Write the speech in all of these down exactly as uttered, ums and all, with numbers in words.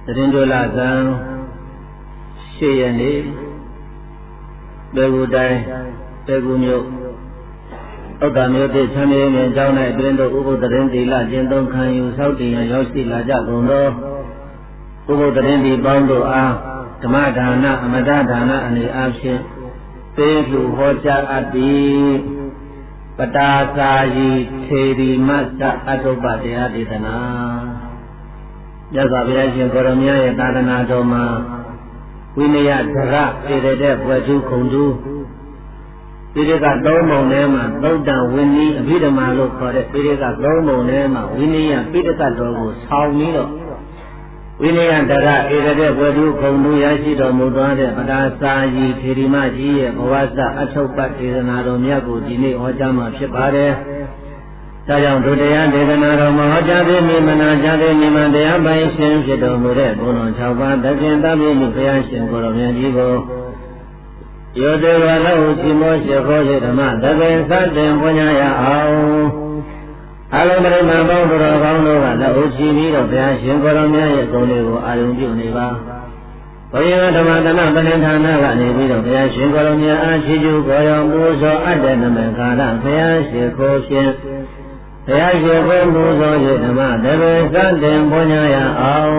သတင်းတို့လာကံရှေ့ရနေဘေဂူတိုင်းဘေဂူမြို့ဥက္ကမြို့တိချမ်းမြေမြင်ကျောင်း၌အတွင်းတို့ဥပုသ်သတင်းသီလကျင့်သုံးခံယူဆောက်တည်ရန်ရောက်ရှိလာကြကုန်သောဥပုသ်သတင်းဒီပေါင်းတို့အားဓမ္မဒါနအမတဒါနအနေအားဖြင့်သေလူဟောကြားအပ်သည်ပတာစာယီထေရီမတ်တအတုပတရားဒေသနာမြတ်စွာဘုရားရှင်ကိုရမရဲ့သာသနာတော်မှာဝိနည်းဒရပေရတဲ့ဘွယ်သူခုံသူပိရိကသုံးပုံထဲမှာသုတ်တံဝိနည်းအဘိဓမ္မာလို့ခေါ်တဲ့ပိရိကသုံးပုံထဲမှာဝိနည်းပိဋကတော်ကိုဆောင်းပြီးတော့ဝိနည်းဒရပေရတဲ့ဘွယ်သူခုံသူရရှိတော်မူသွားတဲ့ပတာစာယီထေရီမကြီးရဲ့ဘဝစအထုပ္ပဒေသနာတော်မြတ်ကိုဒီနေ့ဟောကြားမှာဖြစ်ပါတယ်။ဒါကြောင့်ဒုတိယဒေသနာတော်မှာဟောကြားပြီးမိမနာကြားပြီးမိမတရားပိုင်ရှင်ဖြစ်တော်မူတဲ့ဘုန်းတော်၆ပါးတခင်သဗ္ဗညုဘုရားရှင်ကိုယ်တော်မြတ်ကြီးကိုယောတေဝလောချီမောရှိခိုးရှိဓမ္မတပင်စတင်ပွင့်ရအောင်အလုံးပရိမာပေါင်းတော်ကောင်းတို့ကလက်ဦးချီပြီးတော့ဘုရားရှင်ကိုယ်တော်မြတ်ရဲ့ဂုဏ်တွေကိုအာရုံပြုနေပါဘုရားဓမ္မတနာပဏိဌာနကနေပြီးတော့ဘုရားရှင်ကိုယ်တော်မြတ်အားချီးကျူးခေါ်ရောပူဇော်အပ်တဲ့နမကာရဘုရားရှင်ကိုယ်ရှင်ဘုရားရှင်ကိုယ်မူသောရေဓမ္မတပည့်စတင်ပွင့်ရအောင်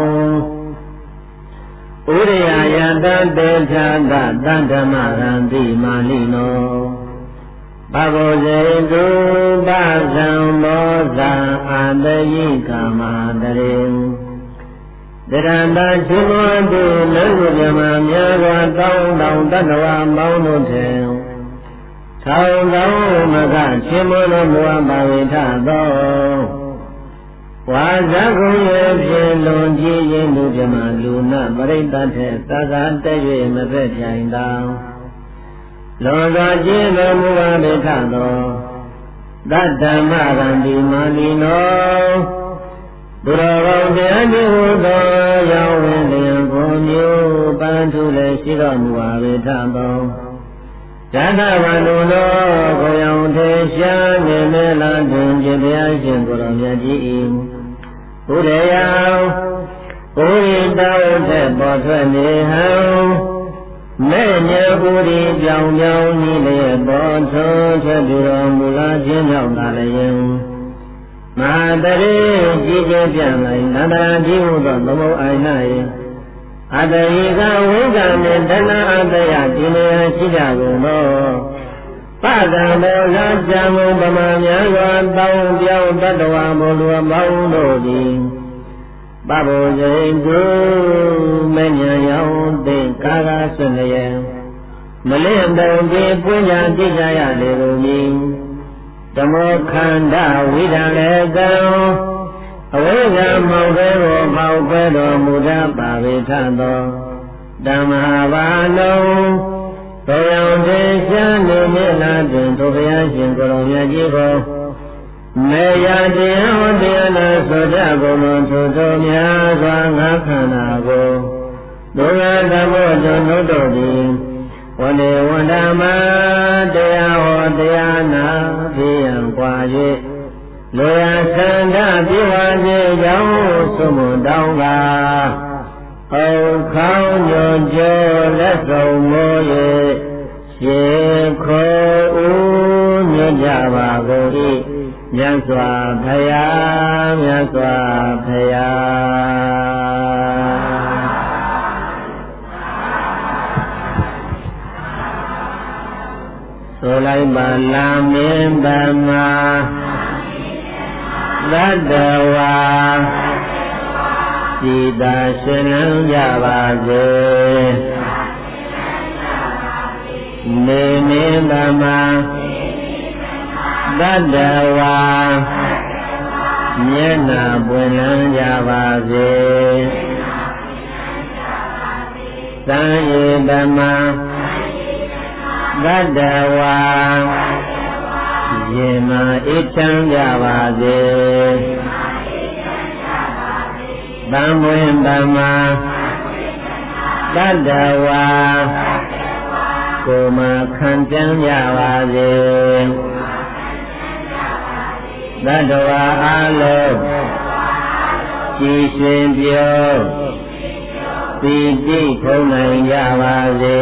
ဥရိယယတတေသာတတဓမ္မရံတိမာလိနောဘဂဝဇေတုပဇံမောဇာအာတယိကာမတရေတရဏချိမောတုလောကမြမများစွာတောင်းတောင်းတတ္တဝါမောင်းတို့ထေထောင်သောမကချိမောတော်မူပါဝိထသောဝါဇကုရဲ့ဖြင့်လွန်ကြည်ရင်လူပြမလူနာပရိသတ်ထဲသာသာတည့်၍မဖက်ပြိုင်သောလောကကျင်းတော်မူပါဝိထသောတတ္တမရံဒီမာလီနောဘုရားကောင်းတရားဒီဟုသောရောက်ဝင်လျင်ကိုမျိုးပန်းထုလည်းရှိတော်မူပါဝိထသောဇာတဝန္တုလောကိုရောင်ထေရှားနေမေလာတွင်ပြတရားရှင်ကိုယ်တော်မြတ်ကြီး၏ဘုရားယဘုရိတောထက်ပေါ်ထွက်နေဟံမဲ့ညဘူရီကြောင်ကြောင်ကြီးလည်းပေါ်ထွန်းချက်ပြတော်မူလာခြင်းကြောင့်သာလည်းမဟာတရေကြီးကျယ်ပြန့်လိုက်နန္ဒရာကြီးဟုသောသမုတ်အိုင်၌အတယိကဝိကမေတနာအတယဒီနေရာရှိကြကုန်သောပဒံဘောဇာကြံမုံပမာများစွာတောင်းပြောင်းတတ္တဝါဘုလူမောင်းတို့သည်ပဗုဇိတုမဉ္ဇဉ်ရောက်သိကာကဆွနေယမလင့်တုံပြေပွင့်ညာကြည့်ကြရလေကုန်မည်ဓမ္မခန္ဓာဝိဒံလေကံအဝိဇ္ဇာမောင်ပဲကိုမောက်ပဲတော်မူတတ်ပါဝိထသောဓမ္မဘာလုံးဘုရားဒေရှာနေမြလာတွင်သူဘုရားရှင်ကိုယ်တော်မြတ်ကြီးကိုမေယတရားဟောတရားနာဆိုကြကုန်သောသူတို့များစွာငါခန္ဓာကိုဒုက္ခသဘောတို့နှုတ်တို့သည်ဝန္ဒေဝန္ဒမတရားဟောတရားနာဖြစ်ရန်กว่า၍လူရသန္တာပြေဝစေကြောင်းသုံးမတောင်းကားအောက်ခေါင်းညွန်ကျော်လက်ဆောင်မိုး၍ရေခေါ်ဦးညွတ်ကြပါကုန်၏မြတ်စွာဘုရားမြတ်စွာဘုရားဆိုလိုက်ပါလာမင်းဗမာသတ္တဝါစိတ္တရှင်လန်းကြပါစေနေနေဗမာသတ္တဝါမျက်နှာပွင့်လန်းကြပါစေသံဃေဓမ္မသတ္တဝါယေမအေးချမ်းကြပါစေသံဝေဓမ္မသတ္တဝါကိုယ်မှာခံကြံကြပါစေသတ္တဝါအလုံးကြည်ရှင်ပြောပီတိထုံနိုင်ကြပါစေ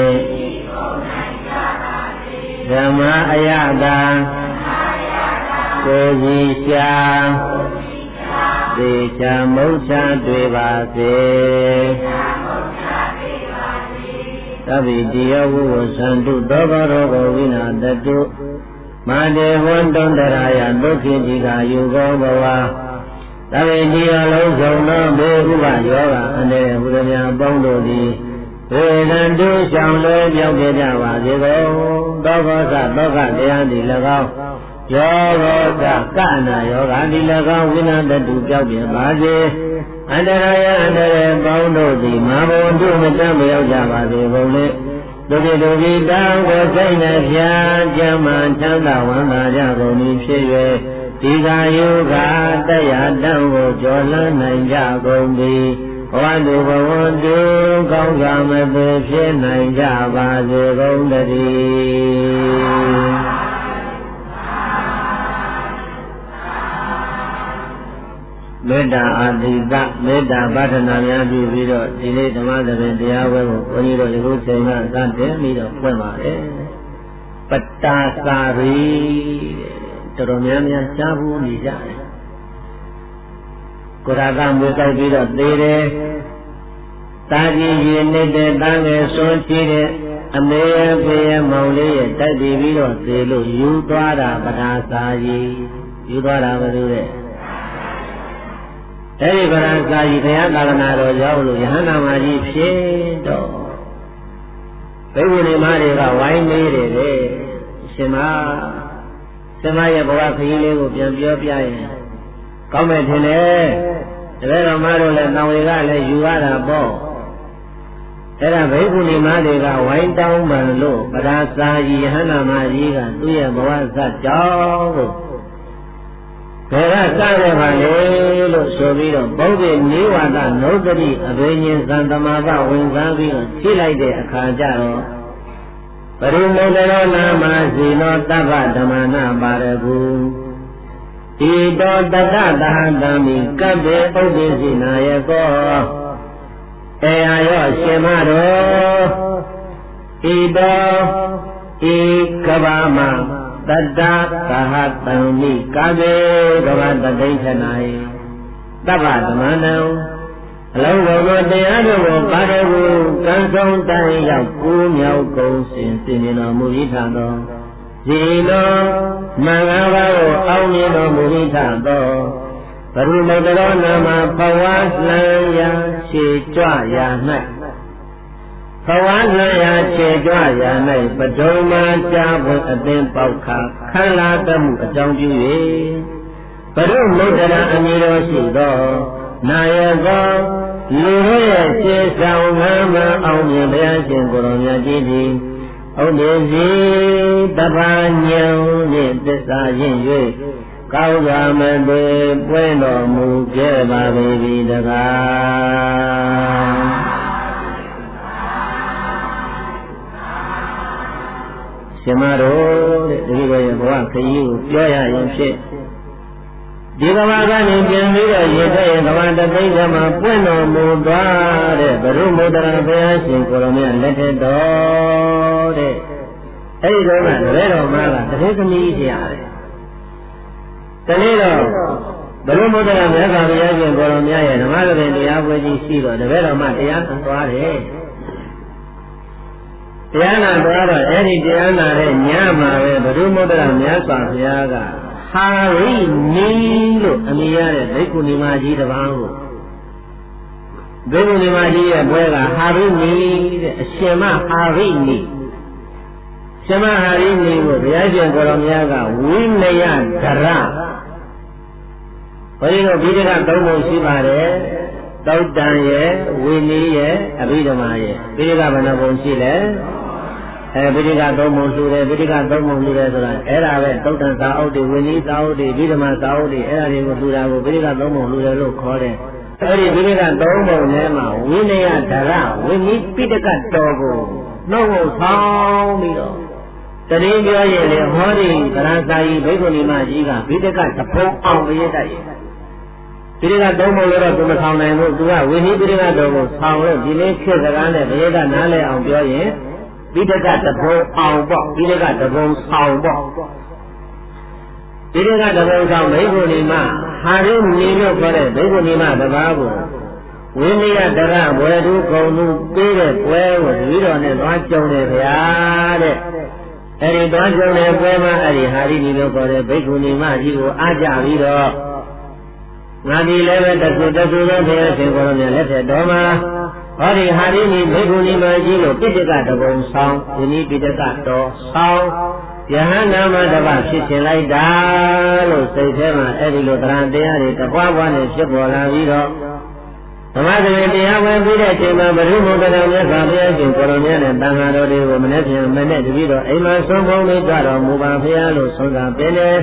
ဓမ္မအယတာကိုယ်ကြီးရှာသေချာမုတ်ချတွေ့ပါစေသဗ္ဗိတိယဝုသန္တုသောဘရောဂဝိနာတတုမာတေဝန္တုန္တရာယဒုက္ခိတိကာယုကောဘဝသဗ္ဗိတိယလုံးစုံသောဘေဥပယောဂအန္တရာယ်ဘုရားအပေါင်းတို့သည်ဝေဒံတုဆောင်လွယ်ပြောင်းပြကြပါစေကုန်သောဘောဇသောကတရားသည်၎င်းယောဂကကနာယောဂသည်၎င်းဝိနာတတုပြောင်းပြပါစေအန္တရာယ်အန္တရာယ်ပေါင်းတို့သည်မာဘုံတို့မတတ်မရောက်ကြပါစေကုန်လေဒုက္ခဒုက္ခိတောင်းကိုစိတ်နှဖျားကြမ်းမှန်ချမ်းသာဝမ်းသာကြကုန်၏ဖြစ်၍ဒီကယုကတရားတန်ကိုကျော်လွှမ်းနိုင်ကြကုန်သည်ဘဝတုဘဝတုကောင်းစွာမသွေဖြစ်နိုင်ကြပါစေကုန်တည်းမေတ္တာအာတိတမေတ္တာပဋ္ဌနာများပြုပြီးတော့ဒီနေ့ဓမ္မသဘင်တရားဝဲကိုဘုန်းကြီးတို့ဒီလိုချိန်မှစတင်ပြီးတော့ဖွင့်ပါတယ်ပတ္တာစာရီတော်တော်များများကြားဘူးနေကြတယ်ကိုရာကမွေးကြိုက်ပြီးတော့သေးတယ်တာကြီးရင်နေတဲ့တန်းငယ်ဆွန်းချီတဲ့အမေရဲ့ဖေရဲ့မောင်လေးရဲ့တိုက်ပြီးပြီးတော့သေလို့ယူသွားတာပတ္တာစာရီယူသွားတာမလို့တဲ့အဲဒီဗရဏစာကြီးတရားသာသနာတော်ရောက်လို့ယဟန္တာမကြီးဖြစ်တော့ဘိက္ခုနီမတွေကဝိုင်းနေတယ်လေရှင်မရှင်မရဲ့ဘဝခရီးလေးကိုပြန်ပြောပြရင်ကောင်းမယ်ထင်တယ်တပည့်တော်မတို့လည်းတောင်တွေကလည်းယူရတာပေါ့အဲ့ဒါဘိက္ခုနီမတွေကဝိုင်းတောင်းပန်လို့ဗရဏစာကြီးယဟန္တာမကြီးကသူ့ရဲ့ဘဝဇတ်ကြောင့်လို့ဘယ်ကစတယ်ပါလေလို့ဆိုပြီးတော့ဘုဒ္ဓနိဝါဒနုဒတိအဘိညာဉ်သံသမာပဝင်စားပြီးတော့ကြည့်လိုက်တဲ့အခါကျတော့ပရိမုဒ္ဒရောနာမဇီနောတဗ္ဗဓမ္မနာပါရဂုဤတောတတ္တသဟတံမိကပ္ပေဥဒ္ဒေစီနာယကောအေယရောရှင်မတော်ဤတောဤကဗ္ဗမတတ္တသဟတံမိကာဘေကဗတတိဋ္ဌနာယတဗ္ဗဓမ္မနံအလုံးစုံသောတရားတို့ကိုပါရဂုကံဆုံးတိုင်းရောက်ကိုးမြောက်ကုန်စင်စင်တော်မူ၏ထသောဇီနောမင်္ဂလာကိုအောင်းမြင်တော်မူ၏ထသောပရိမုဒ္ဒရောနာမဘဝလံရာခြေကြွရာ၌ဘဝလံရာခြေကြွရာ၌ပဒုံမာကြာပွင့်အသင်ပေါက်ခါခန္ဓာတမှုအကြောင်းပြု၍ပရိမုဒ္ဒရာအမည်တော်ရှိသောနာယကောလူရဲ့ခြေဆောင်ငမ်းမအောင်မြင်ဘုရားရှင်ကိုယ်တော်မြတ်ကြီးသည်ဥဒိစီတပ္ပညံနှင့်သစ္စာရင့်၍ကောင်းစွာမသွေပွင့်တော်မူခဲ့ပါ၏တကားရှင်မတော်တဲ့ဒီလိုရဲ့ဘဝခရီးကိုပြောရရင်ဖြစ်ဒီကဘာကနေပြန်ပြီးတော့ရေတဲ့ကဘာတသိက္ခာမှာပွင့်တော်မူသွားတဲ့ဘုရုမုဒ္ဒရာဘုရားရှင်ကိုယ်တော်မြတ်လက်ထက်တော်တဲ့အဲဒီတော့ကတပည့်တော်မကတတိသမီးကြီးရတယ်တနေ့တော့ဘုရုမုဒ္ဒရာမြတ်စွာဘုရားရှင်ကိုယ်တော်မြတ်ရဲ့ဓမ္မသဘင်တရားပွဲကြီးရှိတော့တပည့်တော်မတရားနာသွားတယ်တရားနာသွားတော့အဲဒီတရားနာတဲ့ညမှာပဲဘုရုမုဒ္ဒရာမြတ်စွာဘုရားကဟာရိနီလို့အမည်ရတဲ့ဘိက္ခုနီမကြီးတစ်ပါးကိုဘိက္ခုနီမကြီးရဲ့ဘွဲကဟာရိနီတဲ့အရှင်မဟာရိနီရှင်မဟာရိနီကိုဘုရားရှင်ကိုယ်တော်မြတ်ကဝိနယဒရဘုရားတို့ဒီကသုံးပုံရှိပါတယ်သုတ်တန်ရဲ့ဝိနည်းရဲ့အဘိဓမ္မာရဲ့ဒီကဘယ်နှပုံရှိလဲအဲပိဋကသုံးပုံလှူတယ်ပိဋကသုံးပုံလှူတယ်ဆိုတာအဲ့ဒါပဲသုတ်တန်သာအုပ်တွေဝိနည်းသာအုပ်တွေဒီဓမ္မသာအုပ်တွေအဲ့ဒါတွေကိုလှူတာကိုပိဋကသုံးပုံလှူတယ်လို့ခေါ်တယ်အဲ့ဒီပိဋကသုံးပုံထဲမှာဝိနယဒရဝိနည်းပိဋကတော်ကိုနှုတ်ကိုဆောင်းပြီးတော့တတိပြောရင်လေဟောဒီဗရဏစာယီဘိက္ခုနီမကြီးကပိဋကသဘုံအောင်ပြည့်တတ်ရဲ့ဒီကသုံးဖို့လို့တော့သူမဆောင်နိုင်ဘူးသူကဝိနည်းပိဋကတော်ကိုဆောင်လို့ဒီလေးခေတ်စကားနဲ့ဘယ်ကနားလဲအောင်ပြောရင်ပိဋကတဘုံအောင်ပေါ့ပိဋကတဘုံဆောင်ပေါ့ပိဋကတဘုံဆောင်ဘိက္ခုနီမဟာရိနီလို့ခေါ်တဲ့ဘိက္ခုနီမတပါးကိုဝိနည်းတရဘွယ်သူကုံသူပေးတဲ့ပွဲကိုဒီတော်နဲ့သွားကြုံတယ်ဗျာတဲ့အဲ့ဒီသွားကြုံတဲ့ပွဲမှာအဲ့ဒီဟာရိနီလို့ခေါ်တဲ့ဘိက္ခုနီမကြီးကိုအားကြပြီးတော့ငါဒီလည်းပဲတခုတခုသောဘုရားရှင်ကိုယ်တော်မြတ်လက်ထက်တော်မှာဟောဒီဟာရိနီဘိက္ခုနီမကြီးကိုပိဋကတဘုံဆောင်ဒီနည်းပိဋကတော်ဆောင်ယဟန္တာမတပဖြစ်ရှင်လိုက်တာလို့စိတ်ထဲမှာအဲ့ဒီလိုတရားတရားတွေတပွားပွားနဲ့ဖြစ်ပေါ်လာပြီးတော့ဓမ္မစရိတရားဝင်ပြီးတဲ့အချိန်မှာဘုရုမုဒ္ဒရာမြတ်စွာဘုရားရှင်ကိုယ်တော်မြတ်နဲ့တန်ဃာတော်တွေကိုမနေ့ပြန်မနေ့တပည့်တော်အိမ်မှာဆုံးဖုံးလေးကြတော်မူပါဘုရားလို့ဆုံးတာပြင်းတယ်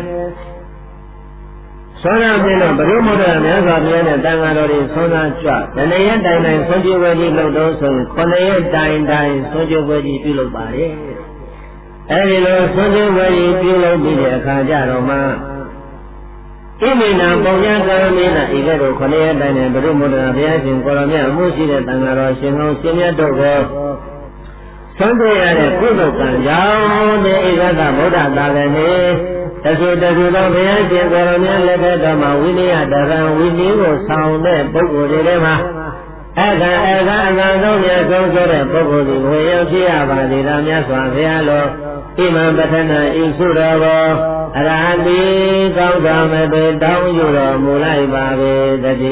ဆုံးတာပြင်းတော့ဘုရုမုဒ္ဒရာမြတ်စွာဘုရားနဲ့တန်ဃာတော်တွေဆုံးတာကြွတဏှရက်တိုင်တိုင်ဆုံးကျပွဲကြီးလုပ်တော့ဆိုရင်ခုနှစ်ရက်တိုင်တိုင်ဆုံးကျပွဲကြီးပြုလုပ်ပါလေအဲဒီလိုဆုံးကျပွဲကြီးပြုလုပ်ပြီးတဲ့အခါကျတော့မှဣမိနာပုံညာကရမေနဤကဲ့သို့ခொနည်းအတိုင်းနဲ့ဘုရုမုဒ္ဒရာဘုရားရှင်ကိုယ်တော်မြတ်အမှုရှိတဲ့တန်ဃာတော်ရှင်ကောင်းရှင်မြတ်တို့ကိုဆုံးတွေ့ရတဲ့ကုသိုလ်ကံကြောင့်တဲ့ဧကသဗုဒ္ဓသာလနေတဆူတဆူသောဘုရားရှင်ကိုယ်တော်မြတ်လက်ထက်တော်မှာဝိနည်းတရံဝိနည်းကိုဆောင်တဲ့ပုဂ္ဂိုလ်တွေထဲမှာအခါအခါအကံဆုံးမြတ်ဆုံးဆိုတဲ့ပုဂ္ဂိုလ်ဒီဝေယံဖြစ်ရပါသည်သာမြတ်စွာဘုရားလိုဣမံပထနာဤစုတော်ကိုအရဟတိကောင်းစွာမပေတောင်းယူတော်မူလိုက်ပါပေတည်း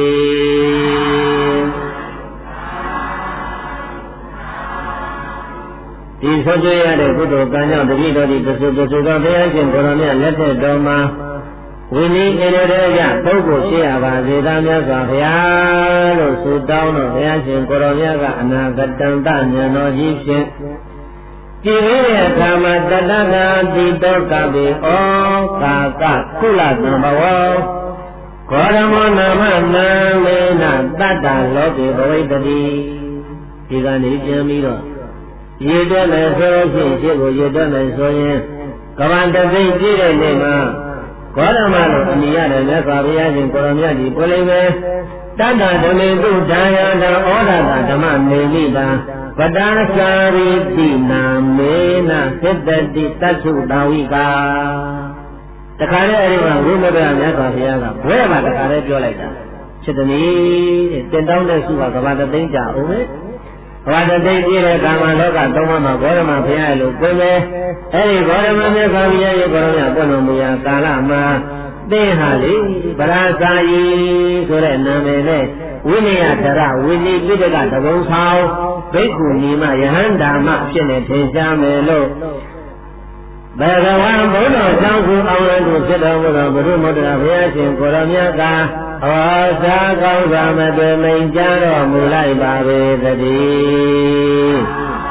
ဒီဆိုကြရတဲ့ကုသိုလ်ကံကြောင့်တတိတော်ဒီသစုသစုသောဘုရားရှင်ကိုယ်တော်မြတ်လက်ထက်တော်မှာဝိနည်းအေရတဲ့ကြပုဂ္ဂိုလ်ရှိရပါစေသာမြတ်စွာဘုရားလို့ဆုတောင်းတော့ဘုရားရှင်ကိုယ်တော်မြတ်ကအနာဂတံတဉာဏ်တော်ကြီးဖြင့်ဒီလိုရဲ့အခါမှာတတနာတိတောကပိဩကာကကုလသံဘဝဂေါရမောနာမနာမေနတတ္တလောကေဘဝိတ္တိဒီကနေ့ပြန်ပြီးတော့ရေတွက်မယ်ဆိုရင်ရှင်းကိုရေတွက်မယ်ဆိုရင်ကမ္ဘာတသိပြည့်တဲ့နေ့မှာဂေါရမလို့အမိရတယ်မြတ်စွာဘုရားရှင်ကိုရောမြတ်ဒီကိုလိမ့်မယ်တတ္တဓမေတုဒါယနာဩဒတာဓမ္မနေမိတာပတာစာရိတိနာမေနသတ္တတိတတ္ထုတာဝိကာတခါတည်းအဲ့ဒီမှာဝိမုဒ္ဒရာမြတ်စွာဘုရားကဘွဲမှာတခါတည်းပြောလိုက်တာဖြစ်တယ်တဲ့တင်တောင်းတဲ့စုကကဘာတသိန်းကြအောင်ပဲကဘာတသိန်းပြည့်တဲ့ကာမလောကသုံးပါးမှာဂေါရမဘုရားလို့ပြောမယ်အဲ့ဒီဂေါရမမြတ်စွာဘုရားရဲ့ဂေါရမပွင့်တော်မူရာကာလမှာသင်ဟာလေပရာစာယီဆိုတဲ့နာမည်နဲ့ဝိနည်းတရဝိနည်းပိဋကတဘုံဆောင်ဘိက္ခုနီမယဟန္တာမဖြစ်နေထင်ရှားမယ်လို့ဘဂဝံဘုရားကြောင့်ကိုအောင်လည်းသူဖြစ်တော်မူသောဘုရုမုဒ္ဒရာဘုရားရှင်ကိုရောမြတ်ကဟောစာကောင်းစွာမသွေမိန်ကြားတော်မူလိုက်ပါပေသတည်း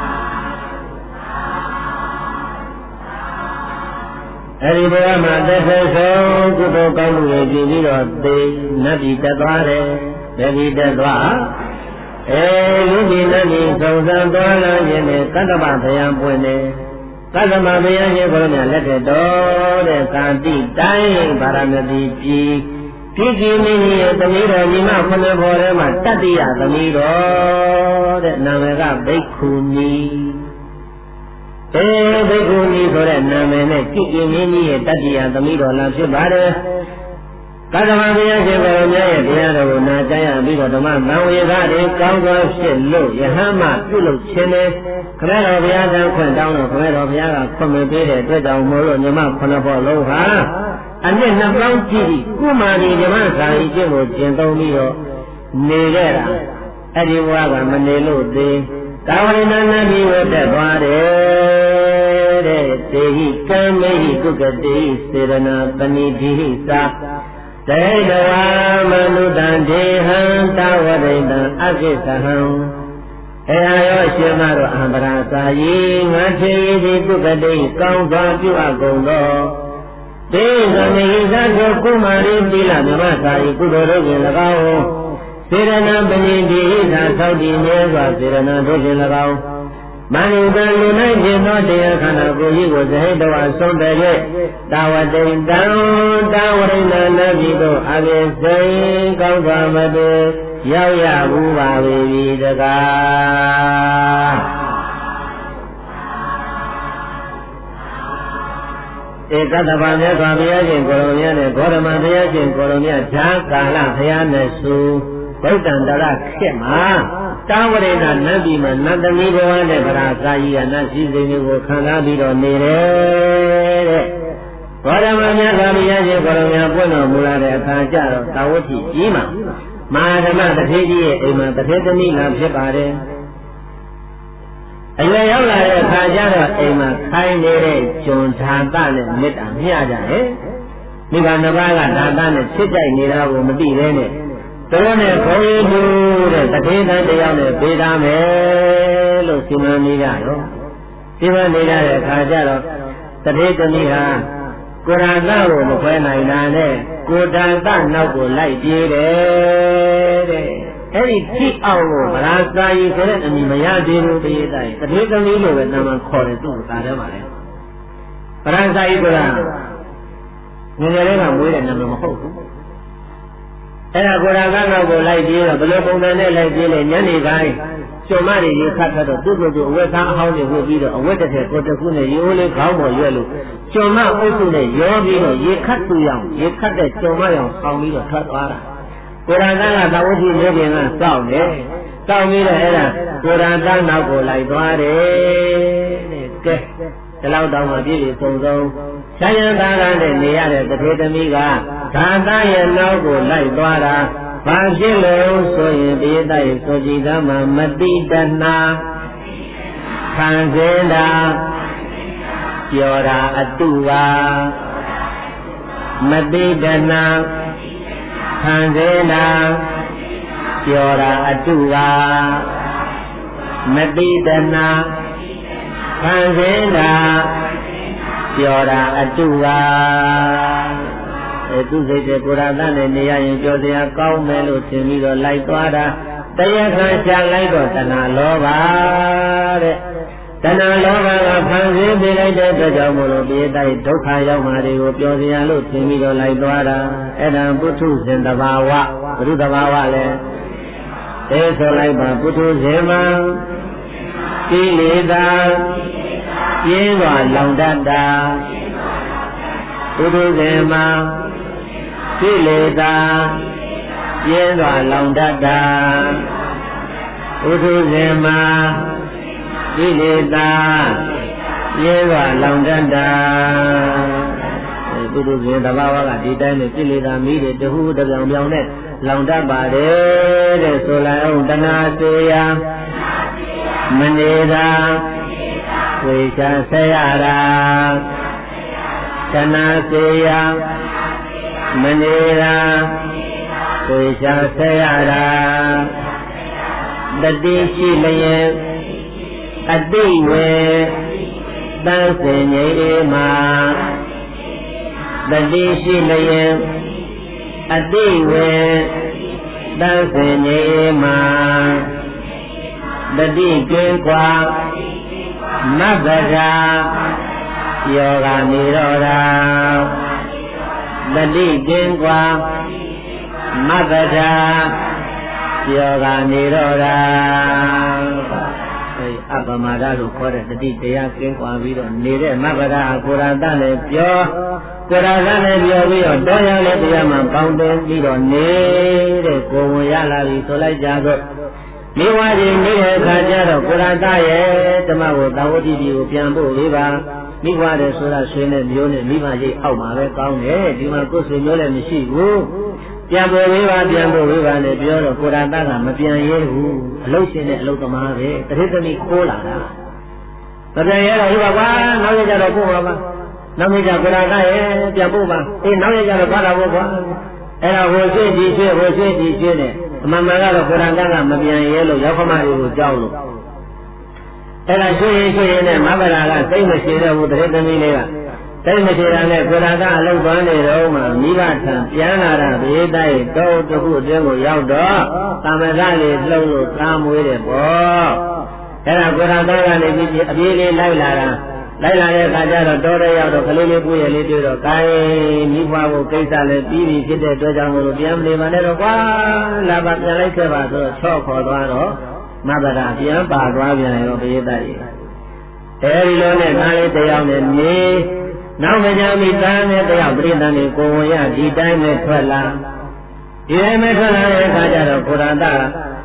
အဲဒီဘုရားမှာတက်ဆက်ဆုံးကုသိုလ်ကောင်းမှုတွေပြုပြီးတော့သိနတ်ပြည်တက်သွားတယ်တတိတက်သွားအဲလူကြီးနတ်ကြီးဆုံးစံသွားလာခြင်းနဲ့ကတ္တပဘုရားပွင့်တယ်ကတ္တမဘုရားရှင်ကိုယ်တော်လက်ထက်တော်တဲ့ကာတိတိုင်းဗာရဏသီပြည်ပြည်ကြီးမင်းကြီးရဲ့သမီးတော်ညီမခုနှစ်ဘော်ထဲမှာတတ္တိယသမီးတော်တဲ့နာမည်ကဘိက္ခုနီအဲဘိက္ခုနီဆိုတဲ့နာမည်နဲ့ပြည်ကြီးမင်းကြီးရဲ့တတ္တိယသမီးတော်လာဖြစ်ပါတယ်ကတ္တမဘုရားရှင်ကိုယ်တော်ရဲ့တရားတော်ကိုနာကြားရပြီးတော့ဓမ္မသံဝေဒတွေကောင်းစွာဖြစ်လို့ယဟန်မှပြုလုပ်ခြင်းနဲ့ခရတော်ဘုရားတန်ခွင့်တောင်းတော့ခရတော်ဘုရားကခွင့်မပေးတဲ့အတွက်ကြောင့်မို့လို့ညီမခုနှစ်ဖို့လုံးဟာအနှစ်နှစ်ပေါင်းကြည့်ပြီးကုမာရီဓမ္မစာရီကျင့်ကိုကျင့်သုံးပြီးတော့နေခဲ့တာအဲ့ဒီဘုရားကမနေလို့သေးကာဝရိဏနာတိဝတ်တက်သွားတယ်တဲ့တေဟိကံမေဟိကုကတေဟိစေရနာပဏိတိဟိသာတေတဝါမနုတံဒေဟံတဝရိတံအကိသဟံအေဟာရောရှင်မတို့အံပရာစာယီငါထေယတိကုကတိကောင်းစွာပြုအပ်ကုန်သောဒေသမိသသောကုမာရိတိလမြမစာယီကုသိုလ်တို့ဖြင့်၎င်းစေရနာပဏိတိဟိသာသောတိမြဲစွာစေရနာတို့ဖြင့်၎င်းမန္တုတံလူ၌ခြင်းသောတရားခန္ဓာကိုယ်ကြီးကိုသဟိတဝါဆုံးတယ်၍တာဝတိံတံတာဝရိဏနတိတို့အဘိစိန်ကောင်းစွာမတူရောက်ရဘူးပါပြီတကားဧကတဗာမြတ်စွာဘုရားရှင်ကိုရောမြတ်နဲ့ဂေါတမဘုရားရှင်ကိုရောမြတ်ဓာကာလဘုရားနဲ့စုဗုဒ္ဓံတရခေတ်မှာတာဝရိဏနတ်ပြည်မှာနတ်သမီးဘဝနဲ့ဗရာစာကြီးကနတ်စည်းစိမ်တွေကိုခံစားပြီးတော့နေတယ်တဲ့ဂေါတမမြတ်စွာဘုရားရှင်ကိုရောမြတ်ပွင့်တော်မူလာတဲ့အခါကျတော့တာဝတိကြီးမှာမဟာဓမ္မတထေကြီးရဲ့အိမ်မှာတထေသမီးလာဖြစ်ပါတယ်အရွယ်ရောက်လာတဲ့အခါကျတော့အိမ်မှာခိုင်းနေတဲ့ကျွန်ဓာတနဲ့မေတ္တာမျှကြတယ်မိဘနှစ်ပါးကဓာတနဲ့ချစ်ကြိုက်နေတာကိုမသိသေးနဲ့တို့နဲ့ခေါင်းရည်သူတဲ့တထေသားတယောက်နဲ့ပေးသားမယ်လို့စီမံနေကြတော့စီမံနေကြတဲ့အခါကျတော့တထေသမီးဟာကိုရသကိုမခွဲနိုင်တာနဲ့ကိုဓာတနောက်ကိုလိုက်ပြေးတယ်တဲ့အဲ့ဒီကြည့်အောင်ကိုဗရာစာကြီးဆိုတဲ့အမည်မရသေးဘူးတေးတိုင်းတတိသမီးလို့ပဲနာမခေါ်တယ်သူ့သာထဲမှာလေဗရာစာကြီးဆိုတာငယ်ငယ်လေးကမွေးတဲ့နာမည်မဟုတ်ဘူးအဲ့ဒါကိုရာကနောက်ကိုလိုက်ပြေးတော့ဘယ်လိုပုံစံနဲ့လိုက်ပြေးလဲညနေတိုင်းကျုံမတွေရေခတ်ခတ်တော့သူ့ကိုယ်သူအဝတ်သားအဟောင်းတွေဝတ်ပြီးတော့အဝတ်တစ်ထည်ကိုတစ်ခုနဲ့ရိုးလေးခေါင်းပေါ်ရွက်လို့ကျုံမအုပ်စုနဲ့ရောပြီးတော့ရေခတ်သူရောင်ရေခတ်တဲ့ကျုံမရောင်ဆောင်ပြီးတော့ထွက်သွားတာကိုရသကသာဝတိမြေပြင်ကစောင့်တယ်စောင့်ပြီးတော့အဲ့ဒါကိုရသနောက်ကိုလိုက်သွားတယ်တဲ့ကဲဒီလောက်တောင်မှပြည့်ပြည့်စုံစုံဆန်းရန်သားသားနဲ့နေရတဲ့တထေသမီးကဒါသားရဲ့နောက်ကိုလိုက်သွားတာဘာဖြစ်လို့ဆိုရင်ဒီတိုက်ဆိုကြည်သားမှာမတိတနာခံစေတာပြောတာအတုပါမတိတနာခံစေတာပြောတာအတုပါမတိတနာခံစေတာပြောတာအတုပါအဲသူစိတ်တဲ့ကိုရသနဲ့နေရရင်ပြောစရာကောင်းမယ်လို့ထင်ပြီးတော့လိုက်သွားတာတရားခံချလိုက်တော့တဏှာလောဘတဲ့တဏှာလောဘကဖန်ဆင်းပေးလိုက်တဲ့အတွက်ကြောင့်မို့လို့ပြေးတိုက်ဒုက္ခရောက်မှာတွေကိုပြောစရာလို့ထင်ပြီးတော့လိုက်သွားတာအဲ့ဒါပုထုဇဉ်တဘာဝဘုရုတဘာဝလည်းအဲဆိုလိုက်ပါပုထုဇဉ်မှာကိလေသာပြင်းစွာလောင်တတ်တာပုထုဇဉ်မှာကိလေသာပြင်းစွာလောင်တတ်တာပုထုဇဉ်မှာကိလေသာပြင်းစွာလောင်တတ်တာပုထုဇဉ်တဘာဝကဒီတိုင်းနဲ့ကိလေသာမိတွေတဟုတပြောင်ပြောင်နဲ့လောင်တတ်ပါတယ်တဲ့ဆိုလိုက်အောင်တဏှာစေယမနေတာဝိချာဆရတာတဏှာစေယမနေတာဝိချာဆရတာတတိရှိလျက်အတိဝေတန်းစင်ငိအေမှာတတိရှိလျက်အတိဝေတန်းစင်ငိအေမှာတတိကင်းကွာမဗ္ဗရာယောဂနိရောဓတတိကင်းကွာမဗ္ဗရာယောဂနိရောဓအဲအပမဒလို့ခေါ်တဲ့တတိတရားကင်းကွာပြီးတော့နေတဲ့မဗ္ဗရာကိုရတလည်းပြောကိုရတလည်းပြောပြီးတော့တောရလည်းတရားမှပေါင်းတင်ပြီးတော့နေတဲ့ကိုဝင်ရလာပြီဆိုလိုက်ကြတော့မိဝါကြီးနေတဲ့အခါကျတော့ကိုရတရဲ့ဓမ္မကိုသာဝတိပြည်ကိုပြန်ဖို့လေးပါမိဘတဲ့ဆိုတာဆွေးနဲ့မျိုးနဲ့မိဘကြီးအောက်မှာပဲကောင်းတယ်ဒီမှာကိုယ်ဆွေမျိုးလည်းမရှိဘူးပြန်ဖို့လေးပါပြန်ဖို့လေးပါနဲ့ပြောတော့ကိုရတကမပြန်ရဲဘူးအလုရှင်နဲ့အလုသမားပဲတတိသမီးခိုးလာတာမပြန်ရဲတော့ဟုတ်ပါကွာနောက်ရကြတော့ပို့ပါပါနောက်ရကြကိုရတရဲ့ပြန်ဖို့ပါအေးနောက်ရကြတော့ပါလာဖို့ကွာအဲ့ဒါဟိုဆွေးဒီဆွေးဟိုဆွေးဒီဆွေးနဲ့အမှန်မှန်ကတော့ကိုရတကမပြန်ရဲလို့ရောက်ခမတွေကိုကြောက်လို့အဲ့ဒါဆွေးရင်ဆွေးရင်နဲ့မဗရာကစိတ်မရှိတော့ဘူးတတိသမီးလေးကစိတ်မရှိတာနဲ့ကိုရကအလုပ်သွားနေတော့မှမိဘထံပြန်လာတာဘေးတိုက်တော့တခုအတွင်းကိုရောက်တော့သမထလေးလှုပ်လို့သားမွေးတယ်ပေါ့အဲ့ဒါကိုရံသားကနေပြီးအပြေးလေးလိုက်လာတာလိုက်လာတဲ့အခါကျတော့တော်တဲ့ရောက်တော့ကလေးလေးပူရလေးတွေ့တော့ကိုင်းမိဖွားဖို့ကိစ္စလည်းပြီးပြီဖြစ်တဲ့အတွက်ကြောင့်မို့လို့ပြန်မနေပါနဲ့တော့ကွာလာပါပြန်လိုက်ခဲ့ပါဆိုတော့ချော့ခေါ်သွားတော့မဘရာပြန်ပါသွားပြန်ရောပရိသတ်ကြီးအဲဒီလိုနဲ့သားလေးတယောက်နဲ့နေနောက်မကြမီသားနဲ့တယောက်ပရိသတ်ကြီးကိုဝင်ရဒီတိုင်းနဲ့ထွက်လာဒီတိုင်းနဲ့ထွက်လာတဲ့အခါကျတော့ကိုရံသား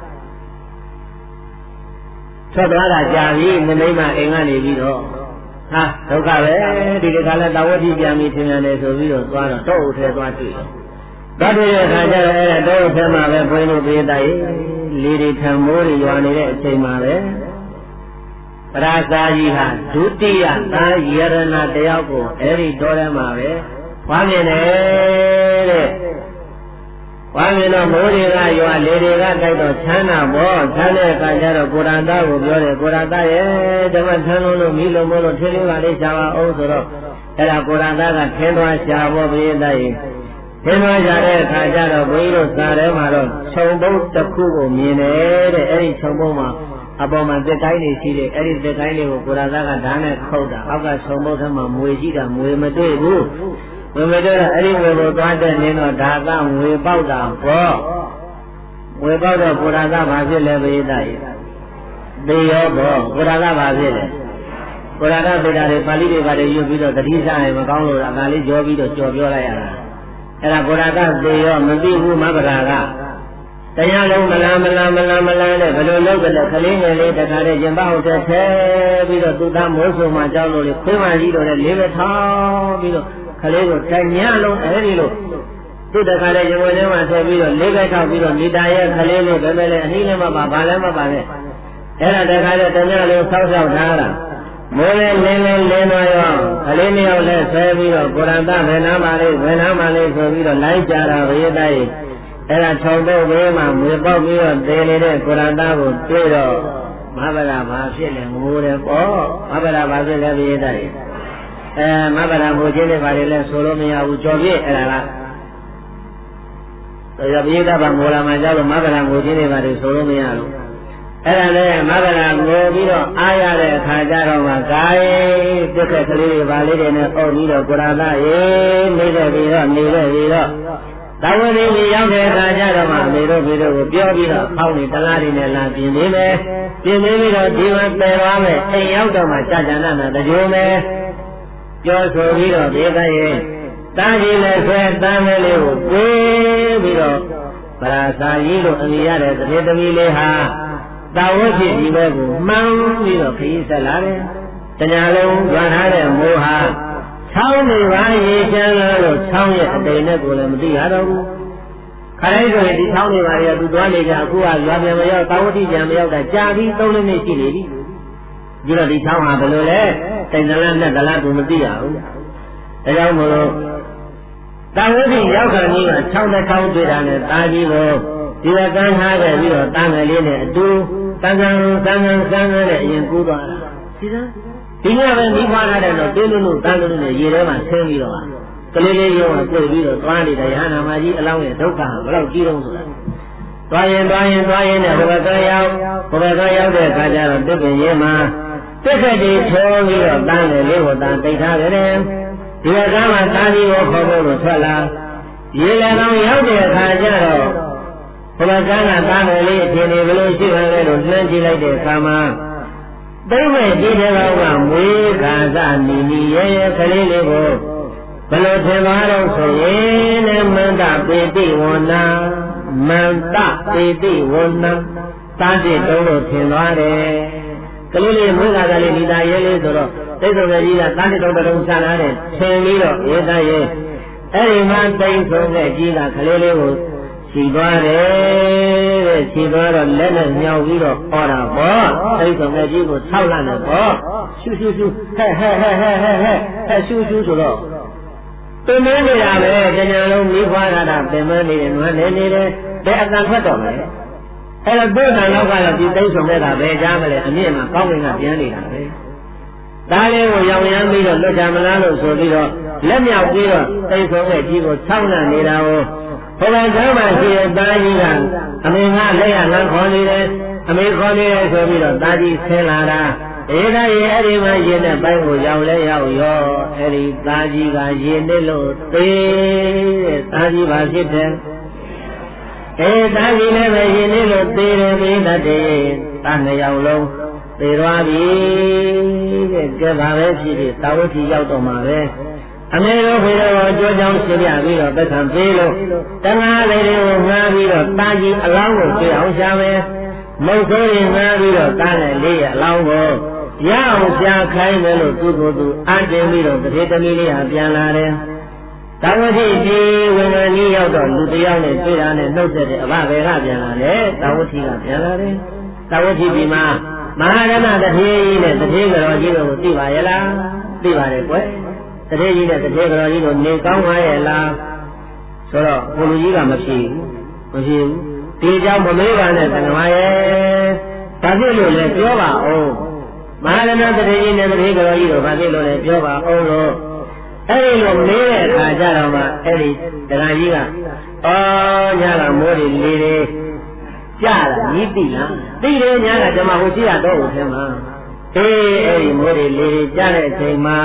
ထွက်သွားတာကြာပြီမမိမအိမ်ကနေပြီးတော့ဟာဒုက္ခပဲဒီတခါလဲတာဝတိပြန်ပြီးထင်ရတယ်ဆိုပြီးတော့သွားတော့တောအုပ်ထဲသွားတွေ့တယ်။သွားတွေ့တဲ့အခါကျတော့အဲ့ဒါတောအုပ်ထဲမှာပဲဘုန်းကြီးတို့ပြေးတိုက်လေတွေထံမိုးတွေရွာနေတဲ့အချိန်မှာပဲပရာဇာကြီးဟာဒုတိယသာယရဏတယောက်ကိုအဲ့ဒီတောထဲမှာပဲဝါမြင်တယ်တဲ့ဝါမြင်တော့မိုးတွေကရွာလေတွေကတိုက်တော့ချမ်းသာပေါ့ချမ်းတဲ့အခါကျတော့ကိုရံသားကိုပြောတယ်ကိုရံသားရဲ့ဓမ္မထမ်းလုံးလို့မိလုံးမို့လို့ထင်းလေးပါလေးရှာပါအောင်ဆိုတော့အဲ့ဒါကိုရံသားကထင်းသွားရှာဖို့ပြည့်တဲ့ရင်ထင်းသွားရှာတဲ့အခါကျတော့ဘုန်းကြီးတို့စာထဲမှာတော့ခြုံပုတ်တစ်ခုကိုမြင်တယ်တဲ့အဲ့ဒီခြုံပုတ်မှာအပေါ်မှာတက်တိုင်းနေရှိတယ်အဲ့ဒီတက်တိုင်းလေးကိုကိုရံသားကဓာတ်နဲ့ခုတ်တာအောက်ကခြုံပုတ်ထဲမှာမွေရှိတာမွေမတွေ့ဘူးဝေမတော်အဲ့ဒီဝေကိုသွားတဲ့နေတော့ဒါကဝေပေါက်တာပေါ့ဝေပေါက်တော့ကိုရသဘာဖြစ်လဲပရိသတ်ရေသေရောပေါ့ကိုရသဘာဖြစ်လဲကိုရသသေတာတွေပါဠိတွေပါတယ်ယူပြီးတော့တတိစားရင်မကောင်းလို့အကာလေးကြောပြီးတော့ကြော်ပြောလိုက်ရတာအဲ့ဒါကိုရသသေရောမသိဘူးမဗရာကတရားလုံးမလားမလားမလားမလားနဲ့ဘယ်လိုလုပ်ကြလဲခလေးငယ်လေးတခါတည်းကျင်ပဟုတ်တဲ့ထဲပြီးတော့သူသားမိုးဆုံမှာကြောက်လို့လေခွေးမကြီးတို့လည်းလေးပဲထောင်းပြီးတော့ကလေးကိုတိုင်ညလုံးအဲဒီလိုသူ့တခါတည်းရေဝင်ထဲမှာထည့်ပြီးတော့လေးပဲထောက်ပြီးတော့မိသားရဲ့ကလေးလေးပဲပဲလေအနည်းလည်းမပါဘာလည်းမပါနဲ့အဲ့ဒါတခါတည်းတညလုံးဆောက်ဆောက်ထားတာမိုးလေးလင်းလင်းလင်းသွားရောကလေးနှစ်ယောက်လည်းဆွဲပြီးတော့ကိုရံသားဘယ်နားမှလေးဘယ်နားမှလေးဆိုပြီးတော့လိုက်ကြတာဘရေတိုက်အဲ့ဒါခြုံပုတ်ဘေးမှာမွေပေါက်ပြီးတော့သေနေတဲ့ကိုရံသားကိုတွေ့တော့မဘရာဘာဖြစ်လဲငိုတယ်ပေါ့မဘရာဘာဖြစ်လဲဘရေတိုက်အဲမဘရာကိုချင်းတွေဘာတွေလဲဆိုလို့မရဘူးကြော်ပြည့်အဲ့ဒါကတော်ပြည့်တာဗမောလာမှာကြောက်လို့မဘရာကိုချင်းတွေဘာတွေဆိုလို့မရဘူးအဲ့ဒါနဲ့မဘရာငိုပြီးတော့အားရတဲ့အခါကျတော့မှဂိုင်းတက်တဲ့ကလေးတွေဘာလေးတွေနဲ့အုပ်ပြီးတော့ကိုရသရေနေတဲ့ပြီးတော့နေတဲ့ပြီးတော့သာဝတိကြီးရောက်တဲ့အခါကျတော့မှမေတို့မေတို့ကိုပြောပြီးတော့အောင်းနေတလားတွေနဲ့လာပြင်နေမယ်ပြင်နေပြီးတော့ဒီမှာပယ်သွားမယ်အိမ်ရောက်တော့မှကြာကြာနာနာတကြိုးမယ်ပြောဆိုပြီးတော့ပြေးတဲ့ရင်တားကြီးလည်းဆွဲတမ်းမဲလေးကိုကိုးပြီးတော့ပရာသာကြီးလို့အမိရတဲ့သေသမီးလေးဟာတာဝတ်ဖြစ်ဒီဘက်ကိုမှန်းပြီးတော့ခရီးဆက်လာတယ်။တညာလုံးကြွားထားတဲ့မိုးဟာချောင်းတွေပါရေချမ်းလို့ချောင်းရဲ့အတိမ်နဲ့ကိုလည်းမသိရတော့ဘူး။ခရိုက်ဆိုရင်ဒီချောင်းတွေပါတွေကသူသွားနေကြအခုကရွာပြန်မရောက်တာဝတိပြန်မရောက်တာကြာပြီးသုံးနှစ်နေရှိနေပြီ။ဒီတော့ဒီချောင်းဟာဘယ်လိုလဲတိမ်တလားနဲ့တလားသူမသိရဘူး။ဒါကြောင့်မို့လို့တာဝတိရောက်ခါကြီးကချောင်းတစ်ချောင်းတွေ့တာနဲ့တာကြီးကိုဒီကကန်းထားခဲ့ပြီးတော့တန်းငယ်လေးနဲ့အတူတန်းကန်းတန်းကန်းကန်းနဲ့အရင်ကူးသွားတာဒီသားဒီညပဲမိဖွားထားတဲ့တော့တင်းလို့လို့တန်းလို့နဲ့ရေထဲမှာဆင်းပြီးတော့ကလေးလေးရောတွေ့ပြီးတော့သွားနေတဲ့ရဟန္တာမကြီးအလောင်းရဲ့ဒုက္ခဘယ်လောက်ကြီးတုံးဆိုတာသွားရင်သွားရင်သွားရင်နဲ့ဘဝကရောက်ဘဝကရောက်တဲ့အခါကျတော့တစ်ပင်ရဲမှာတစ်ခက်တွေထိုးပြီးတော့တန်းလေလေးကိုတန်းတိတ်ထားကြတယ်ဒီကမှာတာကြီးကိုခေါ်ဖို့လို့ထွက်လာရေလည်းကောင်းရောက်တဲ့အခါကျတော့ဘုရားကန်းကတားမယ်လေးအရှင်တွေဘယ်လိုရှိပါလဲလို့နှမ်းကြည့်လိုက်တဲ့အခါမှာသိမဲ့ကြည့်တဲ့ကောင်ကမွေးခါစနီနီရဲရဲကလေးလေးကိုဘယ်လိုထင်သွားတော့ဆိုရင်နဲ့မန္တပေတိဝနာမန္တပေတိဝနာတားတဲ့တုံးလို့ထင်သွားတယ်ကလေးလေးမွေးခါစလေးဒီသားရဲလေးဆိုတော့သိဆုံးတဲ့ကြီးကတားတဲ့တုံးတုံးဆန်လာတဲ့ထင်ပြီးတော့ရဲသားရဲအဲ့ဒီမှာသိဆုံးတဲ့ကြီးကကလေးလေးကိုခြီသွားတယ်တဲ့ခြီသွားတော့လက်နဲ့ညှောက်ပြီးတော့ဟောတာပေါ့အဲ့ဒီကောင်ကြီးကိုဆောက်လာတယ်ပေါ့ရှူရှူရှူဟဲ့ဟဲ့ဟဲ့ဟဲ့ဟဲ့ဟဲ့ဟဲ့ရှူရှူဆိုတော့ပင်မနေတာပဲတညာလုံးမိဖွားလာတာပင်မနေတယ်နွမ်းနေနေတယ်ဘယ်အတန်ထွက်တော့မလဲအဲ့တော့ဘုရားလောက်ကတော့ဒီသိဆုံးတဲ့ကဘယ်ကြားမလဲအမြင့်မှာကောင်းကင်ကပြန်နေတာပဲဒါလေးကိုရောင်ရမ်းပြီးတော့လွတ်ကြမလားလို့ဆိုပြီးတော့လက်မြောက်ပြီးတော့သိဆုံးတဲ့ကြီးကိုဆောက်လာနေတာကိုဘုရားကျောင်းမှာရှိတဲ့သားကြီးကအမေကလက်ရလမ်းခေါ်နေတယ်အမေခေါ်နေတယ်ဆိုပြီးတော့တာကြီးဆင်းလာတာအေးဒါရဲ့အဲ့ဒီမှာရင်တဲ့ဘိုင်းကိုရောက်လဲရောက်ရောအဲ့ဒီတာကြီးကရင်နေလို့သေးတဲ့တာကြီးပါဖြစ်တယ်အေးတာကြီးလည်းပဲရင်နေလို့သေးတယ်ပြီးတတ်တယ်တာနှစ်ယောက်လုံးသေသွားပြီတဲ့ကဲပါပဲဖြစ်ဖြစ်သာဝတိရောက်တော့မှာပဲအမေတို့ဖေတော်ကြိုးကြောင်းရှင်းပြပြီးတော့သက်ခံပေးလို့တန်ခါလေးတွေကိုငှားပြီးတော့တာကြီးအလောင်းကိုတွေ့အောင်ရှာမယ်မုတ်ဆိုးရင်ငှားပြီးတော့တားတဲ့လေးရဲ့အလောင်းကိုရအောင်ရှာခိုင်းတယ်လို့သူ့ကိုယ်သူအတင်ပြီးတော့တထေသမီးလေးဟာပြန်လာတယ်သာဝတိဒီဝင်ငန်းကြီးရောက်တော့လူတယောက်နဲ့တွေ့တာနဲ့နှုတ်ဆက်တဲ့အဘဘယ်ကပြန်လာလဲသာဝတိကပြန်လာတယ်သာဝတိဒီမှာမဟာရမတထေကြီးနဲ့တထေကတော်ကြီးတို့ကိုသိပါရဲ့လားသိပါတယ်ကွယ်တထေကြီးနဲ့တထေကတော်ကြီးတို့နေကောင်းပါရဲ့လားဆိုတော့ဘုလူကြီးကမဖြေဘူးမဖြေဘူးဒီကြောင့်မမေးပါနဲ့သံဃာရဲ့ဘာဖြစ်လို့လဲပြောပါဦးမဟာရမတထေကြီးနဲ့တထေကတော်ကြီးတို့ဘာဖြစ်လို့လဲပြောပါဦးလို့အဲ့ဒီလိုမေးတဲ့အခါကျတော့မှအဲ့ဒီတရားကြီးကအော်ညကမိုးတွေလေတွေကြတာညီးသိလားသိတယ်ညာကဓမ္မဟိုရှိရတော့ဦးထဲမှာအေးအဲ့ဒီမိုးတွေလေတွေကြတဲ့အချိန်မှာ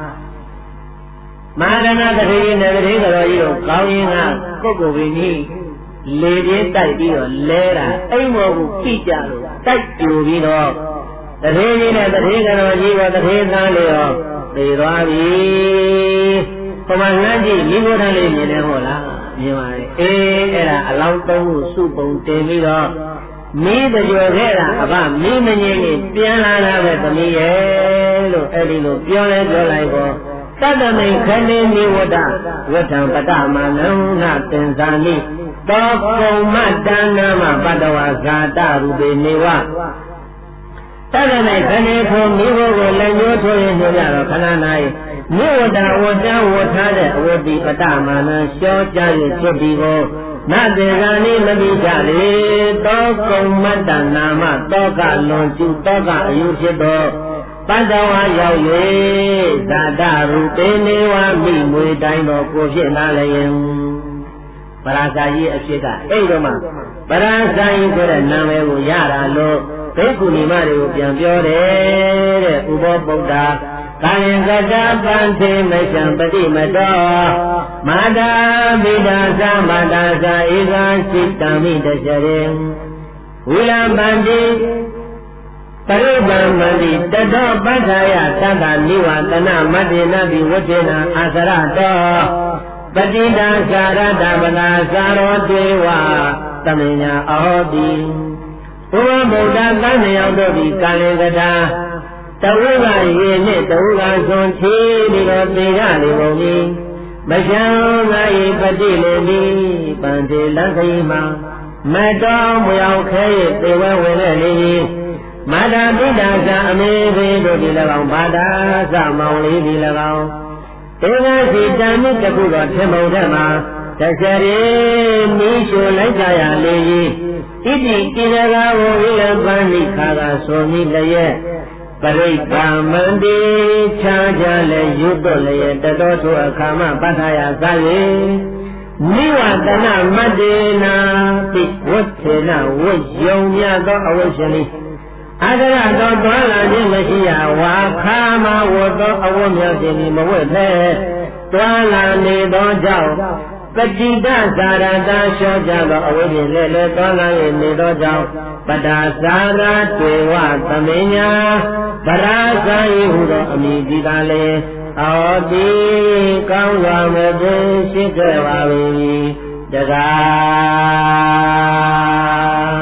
မဟာရဏတထေကြီးနဲ့တထေကတော်ကြီးတို့ကောင်းရင်ကပုဂ္ဂိုလ်ပင်ကြီးလေပြင်းတိုက်ပြီးတော့လဲတာအိမ်မော်ကိုကြည့်ကြလို့တိုက်ပြူပြီးတော့တထေကြီးနဲ့တထေကတော်ကြီးကတထေသားလေးရောသေသွားပြီဟိုမှာလမ်းကြည့်မိမိုးထမ်းလေးမြင်တယ်ဟုတ်လားမြင်ပါလေအေးအဲ့ဒါအလောင်းသုံးခုစုပုံတင်ပြီးတော့မင်းတကြောခဲ့တာအဘမင်းမငင်းကြီးပြန်လာတာပဲသမီးရဲ့လို့အဲ့ဒီလိုပြောလဲပြောလိုက်တော့တတ္တမိန်ခဏိနိဝတ္တဝဋ္ဌံပတ္တမနံနာသင်္ဇာနိတောကုံမတဏ္ဏမပတ္တဝါဇာတရူပေနေဝတတ္တမိန်ခဏိဖို့မိဖို့ကိုလည်းညှိုးထိုးရင်ညှိုးကြတော့ခဏ၌နိဝတ္တဝတ္တဝတ်ထားတဲ့အဝတ္တိပတ္တမနံလျှောကြ၍ဖြစ်ပြီးကိုနတေဂာနိမတိကြလေတောကုံမတ္တနာမတောကလွန်ကျူတောကအယုဖြစ်သောပတ္တဝါရောက်၍ဇာတရူပေနေဝမိမွေတိုင်းတော်ကိုဖြစ်လာလျင်ပရာဇာကြီးအဖြစ်ကအဲ့တော့မှပရာဇာကြီးဆိုတဲ့နာမည်ကိုရတာလို့ဘိက္ခုနီမတွေကိုပြန်ပြောတယ်တဲ့ဥပောပုဒ္ဒါကာယကတပံသေမချံပတိမတောမာတာမိဒါသမတာသာဧကစိတံမိတချရေဝိလံပန္တိပရိပံမတိတတောပဋ္ဌာယသတ္တနိဝတနမတ္တေနပိဝဋ္ဌေနအာသရတောပတိတာသာရတပနာသာရောတေဝသမင်ညာအဟောတိဘုရားဗုဒ္ဓသံဃာတို့သည်ကာလေကတာတဝိကရေနှင့်တဝိကဆွန်ချီပြီးတော့သေရလေကုန်၏မရှံငါ၏ပတိလေသည်ပန္တိလက္ခိမှာမတော်မရောက်ခဲ၍သေဝဝင်တဲ့လေမာတာပိတာသာအမေဘေတို့ဒီ၎င်းဘာသာသမောင်လေးဒီ၎င်းဧကစီတံမြစ်တစ်ခုတော်ထင်ပုံထက်မှာတဆရေမီးရှို့လိုက်ကြရလေ၏ဣတိကိရကာဝဝိလပန္နိခါကဆိုမိလျက်ပရိက္ခမန္တိခြားကြလေရွတ်တော့လျက်တတော်ထိုအခါမှပဋ္ဌာယသာ၍နိဝတနမတ္တေနာတိဝဋ္ဌေနဝိယုံမြတ်သောအဝိရှင်၏အတရတော်သွားလာခြင်းမရှိရဝါခါမဝတ်သောအဝတ်များခြင်းမဝတ်ဖဲသွားလာနေသောကြောင့်ပတိတသာရတာလျှောကြသောအဝိရှင်လည်းလည်းသွားလာ၍နေသောကြောင့်ပတ္တာသာရတေဝသမင်ညာဗရာဇာယဟုသောအမိဒီသာလေအောတိကောင်းစွာမသိရှိခဲ့ပါ၏တကား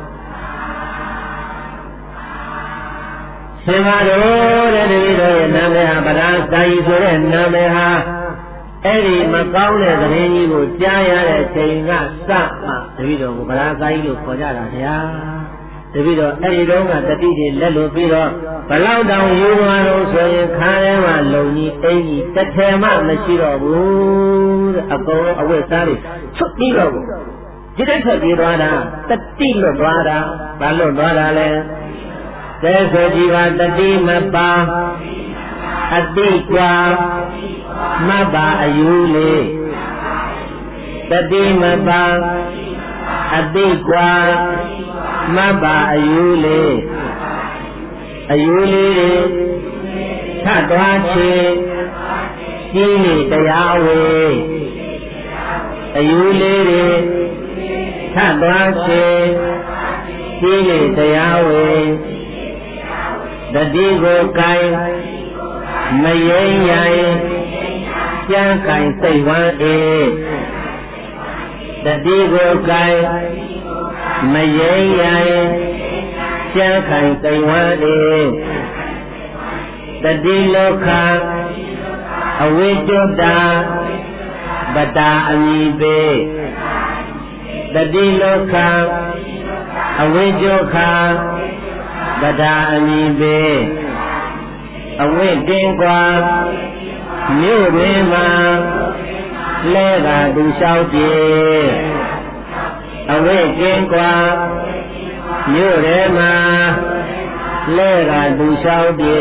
ရှင်မတော်တဲ့တပည့်တော်ရဲ့နာမည်ဟာဗရာဇာယဆိုတဲ့နာမည်ဟာအဲ့ဒီမကောင်းတဲ့သတင်းကြီးကိုကြားရတဲ့ချိန်ကစမှတပည့်တော်ကိုဗရာဇာယလို့ခေါ်ကြတာဗျာတပည့်တော်အဲ့ဒီတော့ကတတိတွေလက်လို့ပြီးတော့ဘလောက်တောင်ယူသွားလို့ဆိုရင်ခါထဲမှာလုံကြီးအင်းကြီးတစ်ထည်မှမရှိတော့ဘူးတဲ့အကုန်အဝတ်စားတွေချုပ်ပြီးတော့ဒီတိုက်ထွက်ပြေးသွားတာတတိလွတ်သွားတာဘာလွတ်သွားတာလဲသဲဆိုကြည်ပါတတိမပါအတိကွာမပါအယူလေတတိမပါအတိကွာမတ်ပါအယူလေးအယူလေးတွေထသွားချေကြီးနေတရားဝေအယူလေးတွေထသွားချေကြီးနေတရားဝေတတိကိုကိုင်မယိမ့်ရိုင်ကြံကိုင်စိတ်ဝမ်းအေးတတိကိုကိုင်မယိမ့်ရိုင်ကြံကိုင်စိတ်ဝမ်းအေးတတိလောကအဝိကျွတ်တာပတာအမိပေတတိလောကအဝိကျွတ်ခာပတာအမိပေအဝိတင်ကွာမြို့တွင်မှာလဲကသူလျှောက်ပြေအဝိတင်ကွာမြို့ထဲမှာလဲကသူလျှောက်ပြေ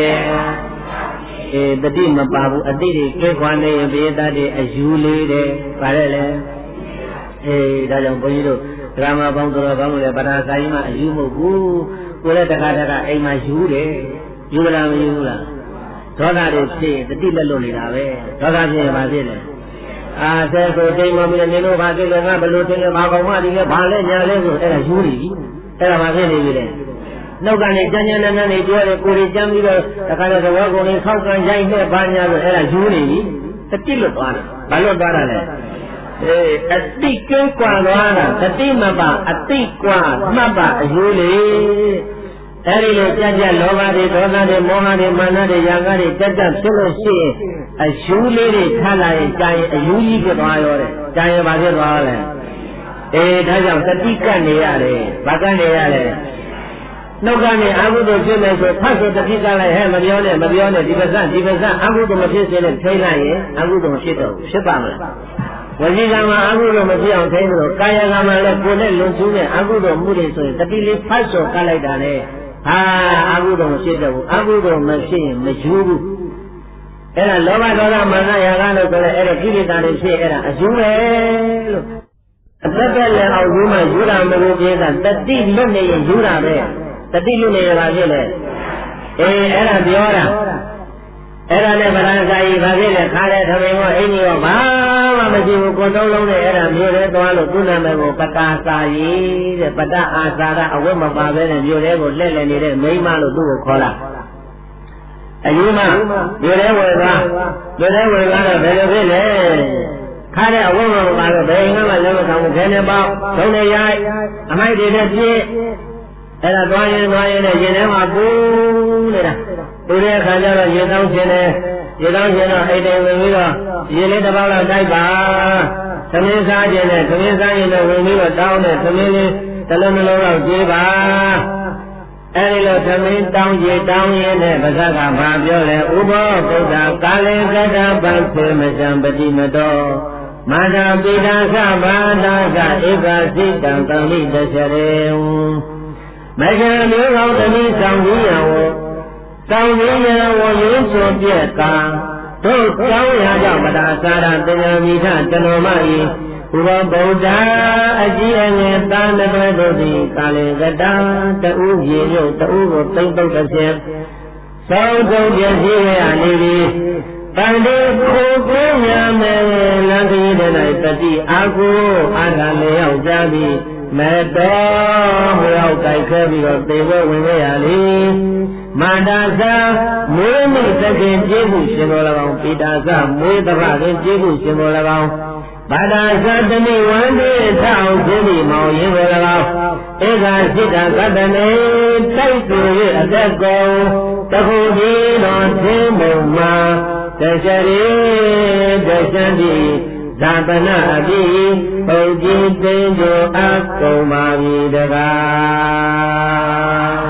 အေးတတိမပါဘူးအတိတွေကဲခွာနေရင်ဘေးသားတွေအယူလေးတယ်ပါရဲလေအေးဒါကြောင့်ဘုန်းကြီးတို့ဒရာမပေါင်းတော်ကောင်းလို့လေပဒါစာကြီးမှာအယူမဟုတ်ဘူးကိုယ်လည်းတခါတခါအိမ်မှာယူတယ်ယူလားမယူဘူးလားဒေါသတွေဖြစ်တတိလက်လွတ်နေတာပဲဒေါသဖြစ်ရင်ဘာဖြစ်လဲအာဆဲဆိုတိမ်မမီးနေလို့ဘာဖြစ်လဲငါဘလို့တင်လဲဘာကောင်မဒီလဲဘာလဲညာလဲဆိုအဲ့ဒါယူနေပြီအဲ့ဒါဘာဖြစ်နေပြီလဲနောက်ကနေကြမ်းကြမ်းနဲ့နဲ့ပြောတယ်ကိုယ်ကြီးကြမ်းပြီးတော့တခါတည်းသဘောကုန်လေးဆောက်ကန်ရိုက်နဲ့ဘာညာဆိုအဲ့ဒါယူနေပြီတတိလွတ်သွားတာဘာလွတ်သွားတာလဲအေးအတိကင်းကွာသွားတာတတိမပါအတိကွာမှတ်ပါအယူလေအဲ့ဒီလိုကြက်ကြက်လောဘတွေဒေါသတွေမောဟတွေမာနတွေရာဂတွေကြက်ကြက်ဖြစ်လို့ရှိရင်အယူလေးတွေထပ်လာရင်ကြာရင်အယူကြီးဖြစ်သွားရောတဲ့ကြာရင်ဘာဖြစ်သွားလဲအေးဒါကြောင့်တတိကတ်နေရတယ်ဘာကတ်နေရလဲနှုတ်ကနေအာဟုတုဖြစ်မယ်ဆိုဖတ်ဆိုတတိကလိုက်ဟဲ့မပြောနဲ့မပြောနဲ့ဒီပစဒီပစအာဟုတုမဖြစ်စေနဲ့ထိလိုက်ရင်အာဟုတုမဖြစ်တော့ဖြစ်ပါမလားဝစီကံမှာအာဟုတုမဖြစ်အောင်ထိလို့ကာယကံမှာလည်းကိုယ်နဲ့လွန်ကျူးတဲ့အာဟုတုမှုတွေဆိုရင်တတိလေးဖတ်ဆိုကလိုက်တာလေဟာအာဟုတုမဖြစ်တော့ဘူးအာဟုတုမဖြစ်ရင်မယူဘူးအဲ့ဒါလောဘဒေါသမာနရာဂလို့ဆိုရဲအဲ့ဒါကိလေသာတွေဖြစ်အဲ့ဒါအယူပဲလို့အသက်သက်လည်းအောင်ယူမှယူတာမလို့ပြေးတာတတိလွတ်နေရင်ယူတာပဲတတိလူနေရပါဖြစ်လေအေးအဲ့ဒါပြောတာအဲ့ဒါနဲ့ဗရဏစာကြီးဘာဖြစ်လဲခါတဲ့သမင်ကအိမ်ကြီးကဘာမှမရှိဘူးကိုယ်သုံးလုံးနဲ့အဲ့ဒါမြို့ထဲသွားလို့သူ့နာမည်ကိုပတာစာကြီးတဲ့ပတအာစာရအဝတ်မပါဘဲနဲ့မြို့ထဲကိုလှည့်လည်နေတဲ့မိန်းမလို့သူ့ကိုခေါ်လာအယူမမြို့ထဲဝယ်သွားမြို့ထဲဝယ်သွားတော့ဘယ်လိုဖြစ်လဲခါတဲ့အဝတ်မပါတော့ဘယ်ငါမှလက်မခံဘူးခဲနေပေါက်သုံးနေရိုက်အမိုက်တွေနဲ့ပြည့်အဲ့ဒါသွားရင်သွားရင်လည်းရင်ထဲမှာပူနေတာပူတဲ့အခါကျတော့ရေတောင်းခြင်းနဲ့ရေတောင်းခြင်းတော့အိတ်တိုင်ဝင်ပြီးတော့ရေလေးတစ်ပေါက်လောက်တိုက်ပါသမင်းစားခြင်းနဲ့သမင်းစားရင်လည်းဝင်ပြီးတော့တောင်းတဲ့သမင်းလေးတစ်လုံးတစ်လုံးလောက်ကြေးပါအဲ့ဒီလိုသမင်းတောင်းရေတောင်းရင်နဲ့ပါဇက်ကဘာပြောလဲဥဘောဗုဒ္ဓကာလေကတ္တပံသေမဇံပတိမတောမာတာပိဒါသဘာနာကဧကစိတံတံလိတ္တရေမဂ္ဂမျိုးကောင်းတနည်းဆောင်ပြီးရဝဆောင်ပြီးရဝရင်းစွန်ပြက်ကတို့ကြောင်းရာကြောင့်မတာစာရတဉာမိထတနောမဤဘုရားဗုဒ္ဓအကြီးအငယ်သာနတွဲတို့သည်ကာလေကတံတူရေမြုပ်တူကိုသိမ့်ပုတ်တစ်ဖြင့်သောင်းကုန်ပြည့်စည်ရနေသည်တန်တေကိုကိုညာမယ်လမ်းကြီးတဲ့၌တတိအာကိုအာထာလျောက်ကြသည်မေတ္တာဟောရောက်တိုက်ခဲပြီးတော့သေဘဝင်ခဲ့ရလေမာတာသာမွေးမိသခင်ကျေးမှုရှင်တော်၎င်းပိတာသမွေးတပခင်ကျေးမှုရှင်တော်၎င်းဘာတာသာတမိဝန္တိထောင်ခြင်းဒီမောင်ရင်တော်၎င်းဧကစိတ္တကတ္တနေတိုက်သူ၍အသက်ကုန်တခုဒီတော်သင်မုံမှာတရှရီတရှံတိဇာပနာအပိပုတ်ကြည်သိင်တို့အကုန်ပါပြီတကား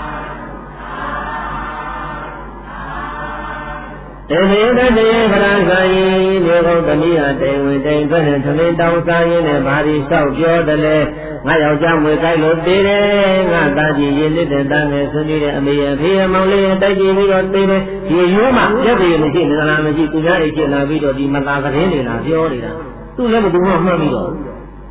တေမေတတေခရဇာယီမြေကုန်တမိဟာတိမ်ဝင်တိမ်ဖက်နဲ့သမင်းတောင်းစားရင်းနဲ့ဘာဒီလျှောက်ပြောတယ်လေငါယောက်ျားမွေကြိုက်လို့သေးတယ်ငါသားကြီးရင်းနေတဲ့သားငယ်ဆွေးနွေးတဲ့အမေအဖေအမောင်လေးတိုက်ကြည့်ပြီးတော့သေးတယ်ဒီရိုးမှရက်တွေမရှိနေလားမရှိသူများတွေဖြစ်လာပြီးတော့ဒီမသာသတင်းတွေလာပြောနေတာသူလည်းဘယ်သူမှမှတ်ပြီးတော့ဟ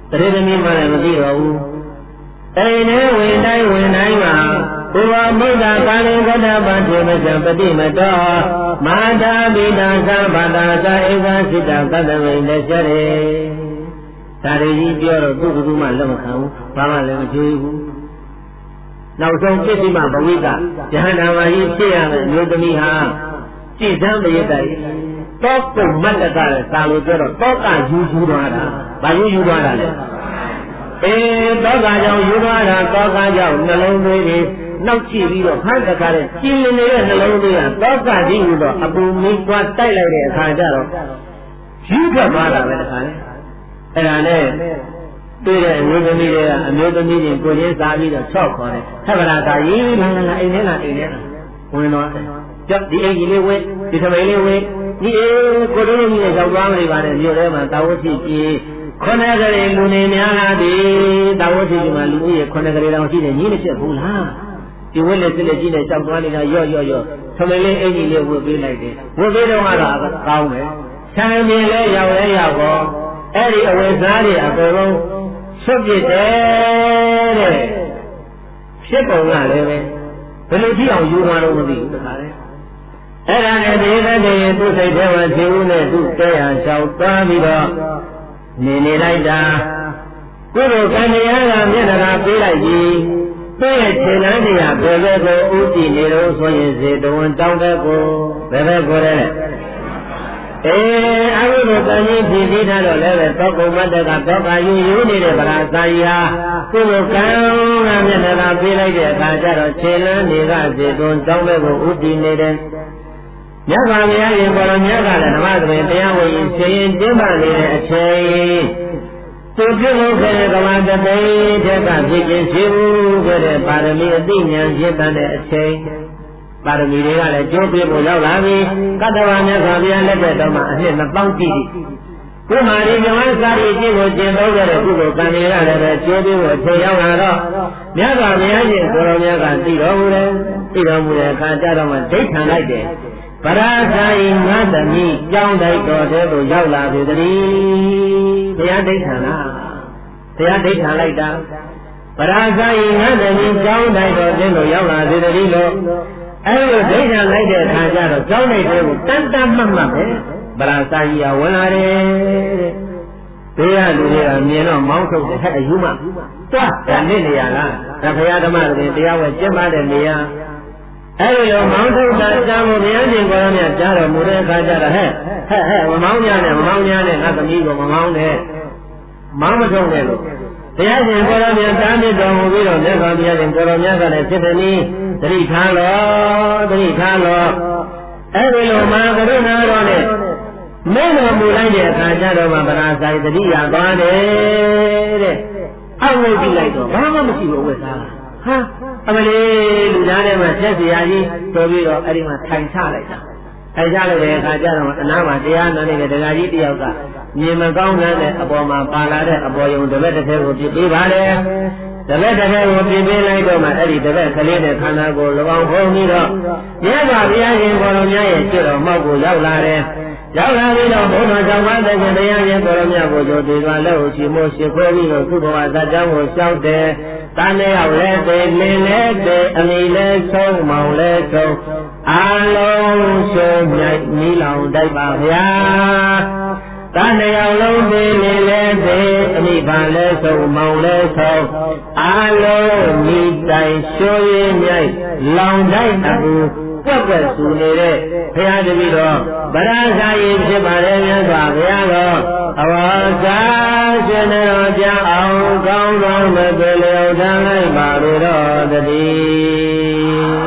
တရေသမီးမှလည်းမသိတော့ဘူးအိမ်ထဲဝင်တိုင်းဝင်တိုင်းမှာဘုရားမုဒ္ဒကာလိကတ္တပတိမဇံပတိမတောမာတာပိတာသဘာတာသဧကစိတကတ္တဝိလက်ရှရေဒါရီကြီးပြောတော့သူ့ဘုသူမှလက်မခံဘူးဘာမှလည်းမကြွေးဘူးနောက်ဆုံးပြစ်တိမဘဝိကယဟန္တာမကြီးဖြစ်ရမယ်မျိုးသမီးဟာကြည်စမ်းပြည့်တိုက်တောကုမတ်တကလည်းသာလို့ပြောတော့တောကယူယူသွားတာဘာယူယူသွားတာလဲအေးတောကကြောင့်ယူသွားတာတောကကြောင့်နှလုံးသွေးတွေနောက်ကြည့်ပြီးတော့ဖတ်တကားတဲ့ကြည်လင်နေတဲ့နှလုံးသွေးကတောကကြီးယူတော့အပူမီးကွာတိုက်လိုက်တဲ့အခါကျတော့ယူထွက်သွားတာပဲတခါလေအဲ့ဒါနဲ့တွေ့တဲ့အမျိုးသမီးတွေကအမျိုးသမီးတွေကိုရင်းစားပြီးတော့ချော့ခေါ်တယ်သဗ္ဗရာသာကြီးလာလာအိမ်ထဲလာအိမ်ထဲလာဝင်တော့ကြောက်ဒီအိမ်ကြီးလေးဝဲဒီသမီးလေးဝဲဒီအေးကိုတို့ကြီးနဲ့ရောက်သွားနေပါနဲ့မြို့ထဲမှာတာဝတိကြီးခုနကလေးလူနေများလာပြီတာဝတိကြီးမှာလူကြီးခုနကလေးတောင်ရှိတယ်ညီးနေဖြစ်ဘူးလားဒီဝက်လက်စစ်လက်ကြီးနဲ့ကြောက်သွားနေတာရော့ရော့ရော့သမီးလေးအိမ်ကြီးလေးဝတ်ပေးလိုက်တယ်ဝတ်ပေးတော့ကတော့ကောင်းတယ်ဆံမြင်လဲရောက်လဲရောက်တော့အဲ့ဒီအဝိဇ္ဇာတွေအကုန်လုံးဆွတ်ပြစ်တယ်တဲ့ဖြစ်ပုံကလည်းပဲဘယ်လိုကြည့်အောင်ယူသွားတော့မသိဘူးတခါလေအဲ့ဒါနဲ့ဒီကတည်းကသူ့စိတ်ထဲမှာဖြူဦးနဲ့သူ့တဲရလျှောက်သွားပြီးတော့နေနေလိုက်တာကုသိုလ်ကံတရားကမျက်နှာပေးလိုက်ပြီးသူ့ရဲ့ခြေလမ်းတွေကဘယ်ဘက်ကိုဥတည်နေလို့ဆိုရင်ဇေတဝန်တောင်းတဲ့ကိုဘယ်ဘက်ကိုလဲအေးအဘိဓမ္မာကြီးဖြည့်ပြီးထားတော့လည်းပဲသောကုမတ္တကသောကယူယူနေတဲ့ဗလာစာကြီးဟာကုသိုလ်ကံကမျက်နှာပေးလိုက်တဲ့အခါကျတော့ခြေလမ်းတွေကဇေတဝန်တောင်းတဲ့ကိုဥတည်နေတယ်မြတ်စွာဘုရားရှင်ဘောရမြတ်ကလည်းဓမ္မသဘင်တရားဝင်ရှင်ရင်ကျင်းပနေတဲ့အချိန်သူပြုလုပ်ခဲ့တဲ့ကမ္ဘာတသိတဲ့ကဖြစ်ခြင်းရှိဘူးဆိုတဲ့ပါရမီအသိဉာဏ်ဖြစ်တဲ့အချိန်ပါရမီတွေကလည်းကျိုးပြဖို့ရောက်လာပြီကတ္တဝမြတ်စွာဘုရားလက်ထက်တော်မှာအနှစ်နှစ်ပေါင်းကြည့်ဒီမှာဒီမြတ်စာရီကြီးကိုကျင့်သုံးခဲ့တဲ့ကုသိုလ်ကံတွေကလည်းပဲကျိုးပြဖို့အချိန်ရောက်လာတော့မြတ်စွာဘုရားရှင်ကိုရောမြတ်ကသိတော်မူတယ်သိတော်မူတဲ့အခါကျတော့မှဒိဋ္ဌံလိုက်တယ်ပရာဇာယငါသမီးကြောင်းတိုက်တော်တဲ့ကိုရောက်လာပြီတည်းဘုရားဒိဋ္ဌံလားဘုရားဒိဋ္ဌံလိုက်တာပရာဇာယငါသမီးကြောင်းတိုက်တော်တဲ့ကိုရောက်လာပြီတည်းလို့အဲ့လိုဒိဋ္ဌံလိုက်တဲ့အခါကျတော့ကြောင်းတိုက်တဲ့ကိုတန်တန်မှတ်မှတ်ပဲပရာဇာယဝင်လာတယ်တဲ့ဘေးကလူတွေကမြင်တော့မောင်းထုတ်တယ်ဟဲ့အယူမတွားဒါနဲ့နေရလားဒါဘုရားဓမ္မတွေတရားဝဲကျင့်ပါတဲ့နေရာအဲ့ဒီလိုမောင်းထုတ်တာကြားဖို့ဘုရားရှင်ကိုယ်တော်မြတ်ကြားတော်မူတဲ့အခါကျတော့ဟဲ့ဟဲ့ဟဲ့မမောင်းကြနဲ့မမောင်းကြနဲ့ငါသမီးကိုမမောင်းနဲ့မောင်းမထုတ်နဲ့လို့ဘုရားရှင်ကိုယ်တော်မြတ်တားမြစ်တော်မူပြီးတော့မြတ်စွာဘုရားရှင်ကိုယ်တော်မြတ်ကလည်းစိတ္တနည်းသတိထားလို့သတိထားလို့အဲ့ဒီလိုမှာကရုဏာတော်နဲ့မင်းတော်မူလိုက်တဲ့အခါကျတော့မှဗราဆိုင်သတိရသွားတယ်တဲ့အောက်လို့ကြည့်လိုက်တော့ဘာမှမရှိဘူးဝတ်စားဟာအမလေးလူသားထဲမှာဆက်เสียကြီးဆိုပြီးတော့အဲ့ဒီမှာထိုင်ချလိုက်တာထိုင်ချလိုက်တဲ့အခါကျတော့အနားမှာတရားနာနေတဲ့တရားကြီးတယောက်ကမြင်မကောင်းတဲ့အပေါ်မှာပါလာတဲ့အပေါ်ယုံတစ်ဘက်တစ်ဖက်ကိုပြစ်ပေးပါတယ်တစ်ဘက်တစ်ဖက်ကိုပြစ်ပေးလိုက်တော့မှအဲ့ဒီတစ်ဘက်ကလေးနဲ့ခန္ဓာကိုယ်လောင်ဟုံးပြီးတော့မြတ်စွာဘုရားရှင်ကိုယ်တော်မြတ်ရဲ့ကျွတော်မောက်ကိုရောက်လာတယ်ရောက်လာပြီးတော့ဘုရားကြောင့်ဝတ်တဲ့တရားရှင်ကိုယ်တော်မြတ်ကိုကြိုတည်သွားလို့ရှိမို့ရှိခိုးပြီးတော့သူ့ဘဝဇာတ်ကြောင်းကိုရှောက်တယ်တန်တဲ့ရောက်လဲတဲ့လင်းလဲတဲ့အမိလဲဆုံးမောင်လဲဆုံးအာလုံးရှုံးမြိုက်နီးလောင်တိုက်ပါဗျာတန်တဲ့ရောက်လုံးတဲ့လင်းလဲတဲ့အမိပါလဲဆုံးမောင်လဲဆုံးအာလုံးမိတိုင်ရှုံးရင်းမြိုက်လောင်တိုက်အခုကွက်ကွက်ဆူနေတဲ့ဘုရားတပည့်တော်ဗရာဇာယီဖြစ်ပါတယ်မြတ်စွာဘုရားတော်အဝါစာရှင်တော်ပြအောင်ကောင်းကောင်းမပြေလျော်တန်းလိုက်ပါတော်တည်း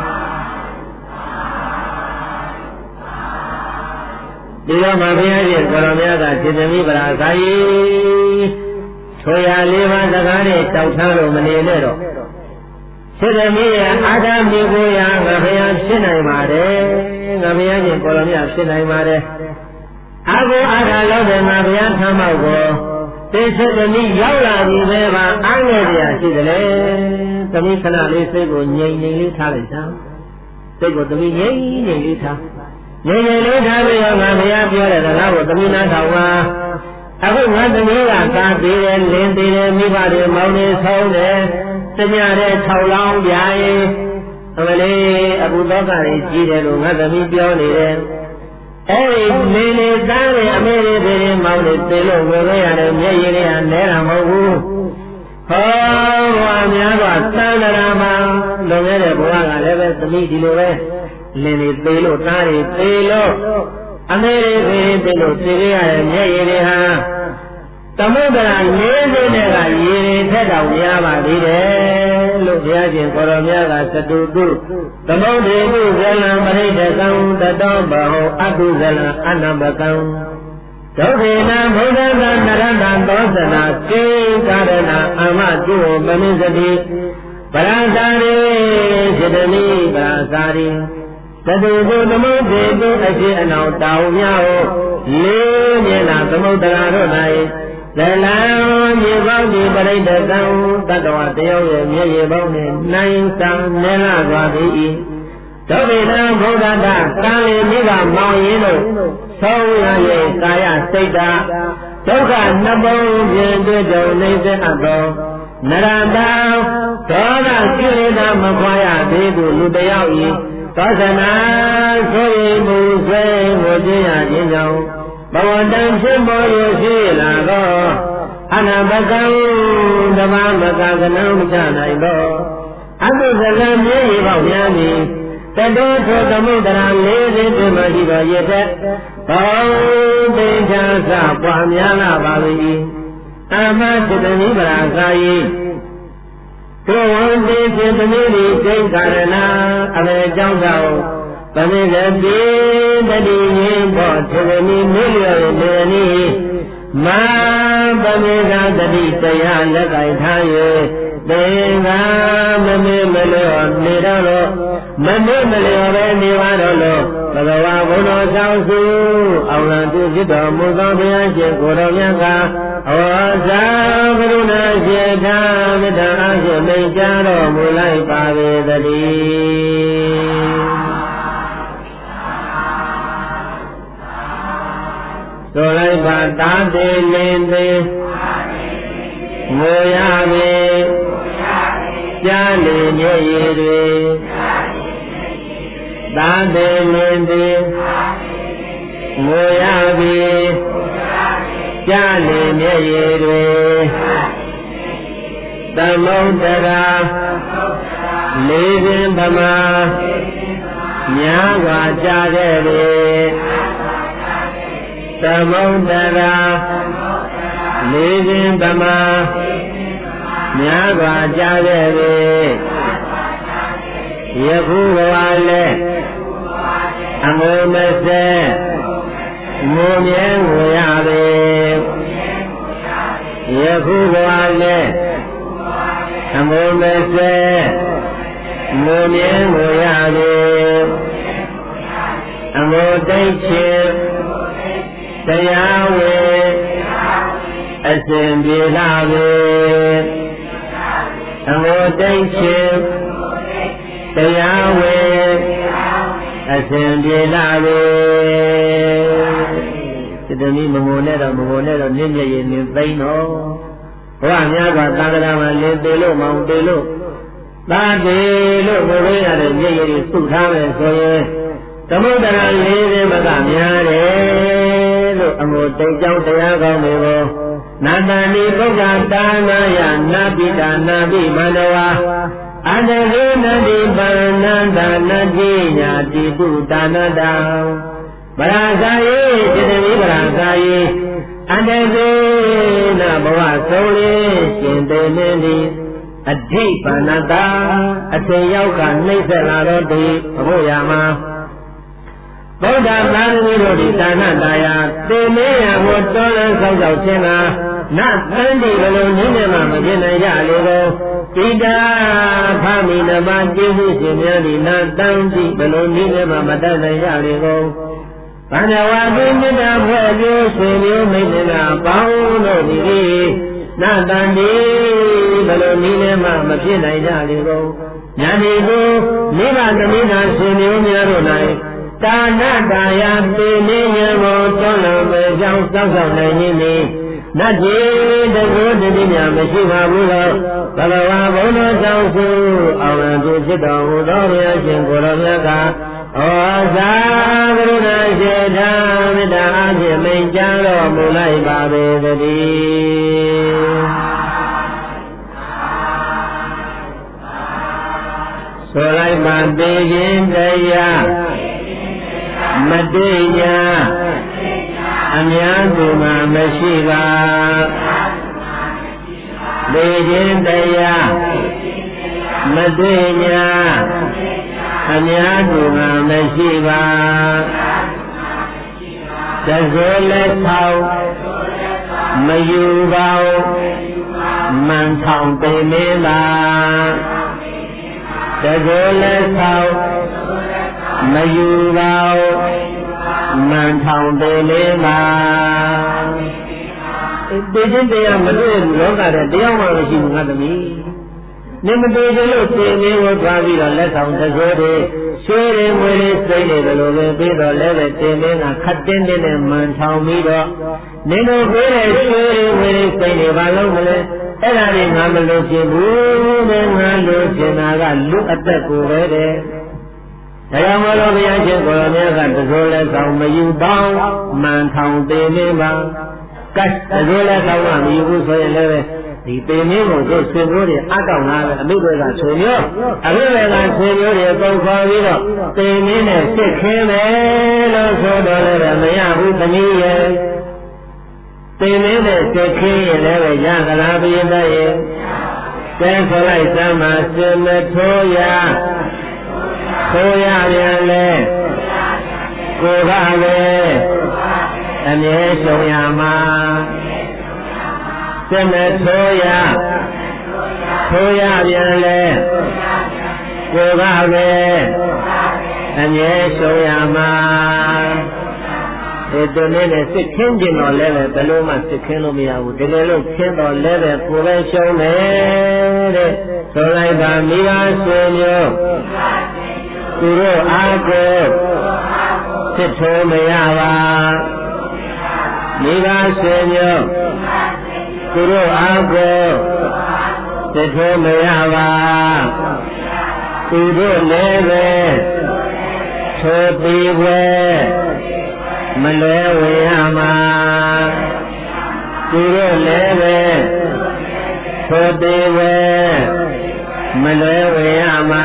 ဒီတော့မှဘုရားရှင်ကိုရောမြတ်ကစေတမိဗရာဇာယီထိုရာလေးပါးစကားနဲ့တောက်ထားလို့မနေနဲ့တော့စေတမိရဲ့အာဓာမိကိုရာငါဘုရားဖြစ်နိုင်ပါတယ်ငါဘုရားရှင်ကိုရောမြတ်ဖြစ်နိုင်ပါတယ်အာကိုအာဓာလောက်တယ်ငါဘုရားထမ်းမောက်ကိုသေစေတမိရောက်လာပြီပဲပါအားငယ်ကြရရှိတယ်လေသမီးခဏလေးစိတ်ကိုငြိမ်ငြိမ်လေးထားလိုက်စမ်းစိတ်ကိုသမီးငြိမ်ငြိမ်လေးထားငြိမ်ငြိမ်လေးထားပြီးတော့ငါဘုရားပြောတဲ့စကားကိုသမီးနားထောင်ပါအခုငါသမီးကသာသေးတယ်လင်းသေးတယ်မိဘတွေမောင်းနေဆုံးတယ်တညတဲ့၆လောင်းပြာရင်အမလေးအခုတော့ကလေးကြီးတယ်လို့ငါသမီးပြောနေတယ်အဲ့ဒီလေလေသားတွေအမေတွေတွေမောင်းနေသေးလို့ဝယ်ရရတယ်မျက်ရည်တွေကနဲတာမဟုတ်ဘူးဟောဘဝများစွာသံဃာမှာလွန်ခဲ့တဲ့ဘဝကလည်းပဲသမီးဒီလိုပဲလင်းနေသေးလို့သားတွေသေးလို့အမေတွေတွေသေးလို့သိရတဲ့မျက်ရည်တွေဟာသမုဒ္ဒရာလေးလေးနဲ့ကရေတွေထက်တောင်များပါသေးတယ်လို့ဘုရားရှင်ကိုရောမြတ်ကသတုတုသမုဒ္ဒေတုဇလံပရိဒကံတတောဘဟောအတုဇလံအနဘကံဒုက္ခေနဘုဒ္ဓံနရတံသောသနာစေကာရဏအမတုဝပနိစတိပရာဇာရိစေတမိပရာဇာရိသတုတုသမုဒ္ဒေတုအရှိအနောင်တောင်များဟောလေးမျက်နှာသမုဒ္ဒရာတို့၌ဇလံမြေပေါင်းဒီပရိဒကံတတ္တဝတယောရဲ့မျက်ရည်ပေါင်းနဲ့နိုင်စာနေလာသွားသည်ဒုဗေနံဘုဒ္ဓတာကံလေမိဘမောင်ရင်တို့သုံးရရဲ့ကာယစိတ်ဓာဒုက္ခနှစ်ပုံဖြင့်တွေ့ကြုံနေစေအပ်သောနရတံဒေါသကိလေသာမခွာရသေးသူလူတယောက်ဤသောသနာဆိုရင်မူဆွဲဝေခြင်းရခြင်းကြောင့်ဘဝတန်ဖြစ်ပေါ်ရရှိလာသောအနာဘကံဓမ္မမကကနံမချနိုင်သောအတုဇလံမြေကြီးပေါက်များသည်တတောသောသမုဒ္ဒရာလေးစိတ်တွင်မှရှိသောရတဲ့ဘောပင်ချာစပွားများလာပါ၏အမသတ္တနိဗ္ဗာန်သာယိကိုဝန္တိဖြင့်သမီးသည်စိတ်ကာရဏအဘေကြောင့်သောသမီးလည်းပြေတတိယင်းပေါ်သေဝီမိလျော်နေနီမာသမီးကတတိတရားလက်ကင်ထား၍သင်္ကာမမေမလျော်နေတော့လို့မမေမလျော်ပဲနေပါတော့လို့ဘဂဝါဘုန်းတော်ဆောင်စုအောင်လံသူဖြစ်တော်မူသောဘုရားရှင်ကိုတော်မြတ်ကဩဇာကရုဏာရှိတာမေတ္တာအားဖြင့်မိန့်ကြားတော်မူလိုက်ပါပေသတည်းဆိုလိုက်ပါတာတေလင်းသေးငိုရပေကြားလေမျက်ရည်တွေတာတေလင်းသေးငိုရပေကြားလေမျက်ရည်တွေသမုဒ္ဒရာလေးပင်ဗမာများစွာကြားခဲ့ပေသမုဒ္ဒရာလေးပင်ဗမာများစွာကြားခဲ့ပေယခုဘဝလည်းအငိုမစဲငိုမြဲငိုရပေယခုဘဝလည်းအငိုမစဲငိုမြဲငိုရပေအငိုတိတ်ချင်တရားဝေအစဉ်ပြေလာပေအငိုတိတ်ချင်တရားဝေအစဉ်ပြေလာပေဒီတနည်းမငိုနဲ့တော့မငိုနဲ့တော့မြင့်မြတ်ရင်နေသိမ့်တော့ဘဝများစွာသာသနာမှာလင်းသေးလို့မောင်သေးလို့သာသေးလို့ဘုရားရတဲ့မြင့်ရည်စုထားမယ်ဆိုရင်သမုဒ္ဒရာလေးတွေမကများတယ်လို့အမှုတိတ်ကြောင့်တရားကောင်းတွေကိုနာတန်ဒီပုဂ္ဂတာနာယနာပိတာနာပိမန္တဝါအတ္တကေနတိပါဏန္တာနတိညာတိတုတာနတံပရာဇာယေတိတိပရာဇာယေအတ္တကေနဘဝဆုံးလေးရှင်သေမင်းသည်အဋ္ဌိပါဏတာအထင်ရောက်ကနှိမ့်ဆက်လာတော့ဒီဘုရားမှာဗုဒ္ဓသာသနာတို့ဒီဒါနတရားသေမေယဟောတော်လန်းဆောက်ကြောက်ခြင်းကနတ်တန်ဒီဘလုံးနည်းနဲ့မှမပြည့်နိုင်ကြလေကိုဣဒာဖမိနမကျေးဇူးရှင်များဒီနတ်တန်ဒီဘလုံးနည်းနဲ့မှမတတ်နိုင်ကြလေကိုဗန္ဓဝါတိမေတ္တာဖွဲ့ကျိုးဆွေမျိုးမိတ်ဆွေများပေါင်းတို့ဒီနတ်တန်ဒီဘလုံးနည်းနဲ့မှမဖြစ်နိုင်ကြလေကိုညာဒီကိုမိဘသမီးသားဆွေမျိုးများတို့၌ဒါနတာယာပေနေရမောတောလံပဲကြောင့်စောက်စောက်နိုင်ခြင်းသည်นัดจีตะโกตติญาမရှိပါဘူးတော့ဘဂဝါဘုံတော်ကြောင့်စုအောင်ရသူဖြစ်တော်မူသောဘုရားရှင်ကိုယ်တော်မြတ်ကဩဇာကရုဏာစေတာမေတ္တာအဖြင့်မိန့်ကြားတော်မူလိုက်ပါပေသတည်းဆိုလိုက်ပါပေခြင်းတရားမတိညာအများသူမှာမရှိပါပေခြင်းတရားမတိညာအများသူမှာမရှိပါတစိုးလက်ဆောင်မယူပါမန်ဆောင်ပေမင်းပါတစိုးလက်ဆောင်မယူပါမန်ဆောင်ပေမင်းပါဒီချင်းတရားမတွေ့ဘူးလောကထဲတရားမှမရှိဘူးငါသမီးနေမတွေ့ကြလို့သင်္နေကိုသွားပြီးတော့လက်ဆောင်တစိုးတွေရွှေတွေငွေတွေစိတ်တွေဘယ်လိုပဲပြီးတော့လည်းပဲသင်္နေကခတ်တင်းတင်းနဲ့မှန်ထောင်ပြီးတော့နေတို့ပေးတဲ့ရွှေတွေငွေတွေစိတ်တွေဘာလို့မလဲအဲ့ဒါတွေငါမလို့ဖြစ်ဘူးတဲ့ငါလို့ဖြစ်တာကလူအသက်ကိုပဲတဲ့ဒါကြောင့်မလို့ဘုရားရှင်ကိုယ်တော်မြတ်ကတစိုးလက်ဆောင်မယူပေါင်းမှန်ထောင်သေးနေပါကတ်တစိုးလက်ဆောင်ကမယူဘူးဆိုရင်လည်းဒီပေမင်းကိုတို့ဆွေမျိုးတွေအတောက်လာတယ်အမိတွေကဆွေမျိုးအမိတွေကဆွေမျိုးတွေပုံခေါ်ပြီးတော့ပေမင်းနဲ့စစ်ခင်းမယ်လို့ဆိုတော့လည်းမရဘူးသမီးရဲ့ပေမင်းနဲ့စစ်ခင်းရင်လည်းရကလားပြင်းတဲ့ရဲ့ကျဲဆိုလိုက်စမ်းပါစင်မထိုးရထိုးရပြန်လေကိုကလည်းအမြဲဆုံးရမှာစင်မထိုးရထိုးရပြန်လေကိုကလည်းအမြဲဆုံးရမှာဒီတုန်းနဲ့စစ်ခင်းကျင်တော့လည်းဘယ်လိုမှစစ်ခင်းလို့မရဘူးတကယ်လို့ခင်းတော့လည်းပဲကိုယ်ပဲရှုံးတယ်တဲ့ဆိုလိုက်ပါမိသားဆွေမျိုးသူတို့အားကိုစစ်ထိုးမရပါမိသားဆွေမျိုးသူတို့အားကိုစစ်ထိုးမရပါသူတို့လည်းပဲထိုးပြီးပဲမလွဲဝေရမှာသူတို့လည်းပဲထိုးပြီးပဲမလွဲဝေရမှာ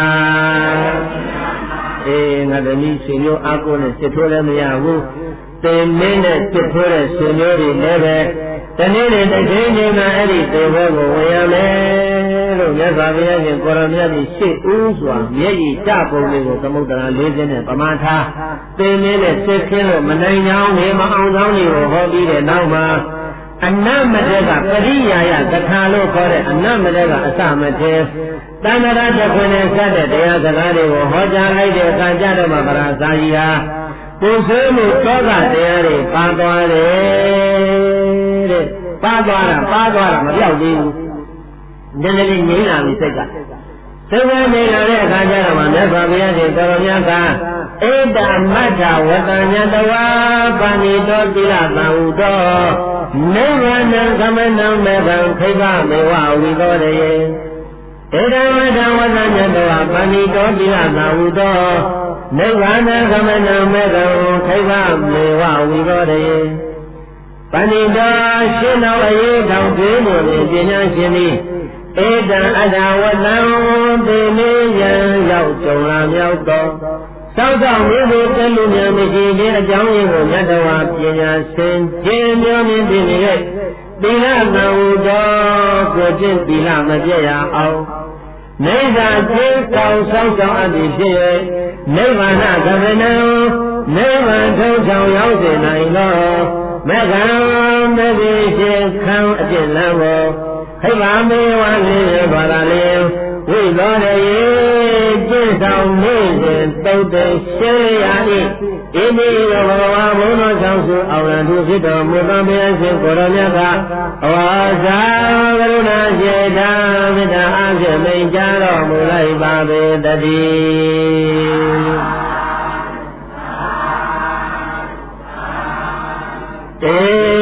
အေးငါသမီးရှင်မျိုးအကိုနဲ့စစ်ထိုးလည်းမရဘူးတင်မင်းနဲ့စစ်ထိုးတဲ့ရှင်မျိုးတွေလည်းပဲတနေ့နဲ့တစ်ချိန်ချိန်မှာအဲ့ဒီသေဘောကိုဝင်ရမယ်လို့မြတ်စွာဘုရားရှင်ကိုရောမြတ်ကြီးရှေ့ဦးစွာမျက်ရည်ကျပုံလေးကိုသမုဒ္ဒရာလေးစင်းနဲ့ပမာထားတင်မင်းနဲ့စစ်ခင်းလို့မနိုင်ကြောင်းနေမအောင်ကြောင်းတွေကိုဟောပြီးတဲ့နောက်မှာအနမတေကပရိယာယသခါလို့ခေါ်တဲ့အနမတေကအစမတေတဏ္ဍရာတခွင်နဲ့စတဲ့တရားစကားတွေကိုဟောကြားလိုက်တဲ့အခါကျတော့မှဗရာဇာကြီးဟာပူဆွေးမှုတောကတရားတွေပါသွားတယ်တဲ့ပါသွားတာပါသွားတာမပြောက်သေးဘူးနည်းနည်းလေးငြိမ်းလာပြီစိတ်ကစိတ်ကနေလာတဲ့အခါကျတော့မှမြတ်စွာဘုရားရှင်တော်မြတ်ကဧတမတ္ထဝတ္တညတဝါပါဏိတောသီလသံဟုတောနိဗ္ဗာန်သမဏံမေဘံခိဗ္ဗမေဝဝိသောတေဧတမတ္ထဝတ္တညတဝါပါဏိတောသီလသံဟုတောနိဗ္ဗာန်သမဏံမေဘံခိဗ္ဗမေဝဝိသောတေပဏိတောရှင်းတော်အရေးထောင်သွေးမှုပညာရှင်သည်ဧတံအတဝတံသေနေယံရောက်ကြုံလာမြောက်သောသောက်ဆောင်မိဖို့တလူများမရှိတဲ့အကြောင်းရင်းကိုမြတ်တော်ပညာရှင်ကျင်းမျိုးမြင်ပြနေတဲ့သီလသံဟုတော်ကိုကျင့်သီလမပြည့်ရအောင်နိဗ္ဗာန်ကျင်းဆောင်ဆောင်ဆောင်အပ်ပြီးဖြစ်၍နိဗ္ဗာန်ကဗနံနိဗ္ဗာန်ထုံးဆောင်ရောက်စေနိုင်သောမေဃံမေဘိရှင်ခံအကျင့်လမ်းကိုခိဗ္ဗမေဝလေးရပါလာလေဝိသောတရေကျင့်ဆောင်နေစဉ်တုတ်တေရှင်းရ၏ဣတိရောဘဂဝါဘုန်းတော်ဆောင်စုအောင်ရန်သူဖြစ်တော်မူသောဘုရားရှင်ကိုယ်တော်မြတ်ကဝါစာကရုဏာစေတာမေတ္တာအားဖြင့်မိန့်ကြားတော်မူလိုက်ပါပေတည်းတေစိတ္တ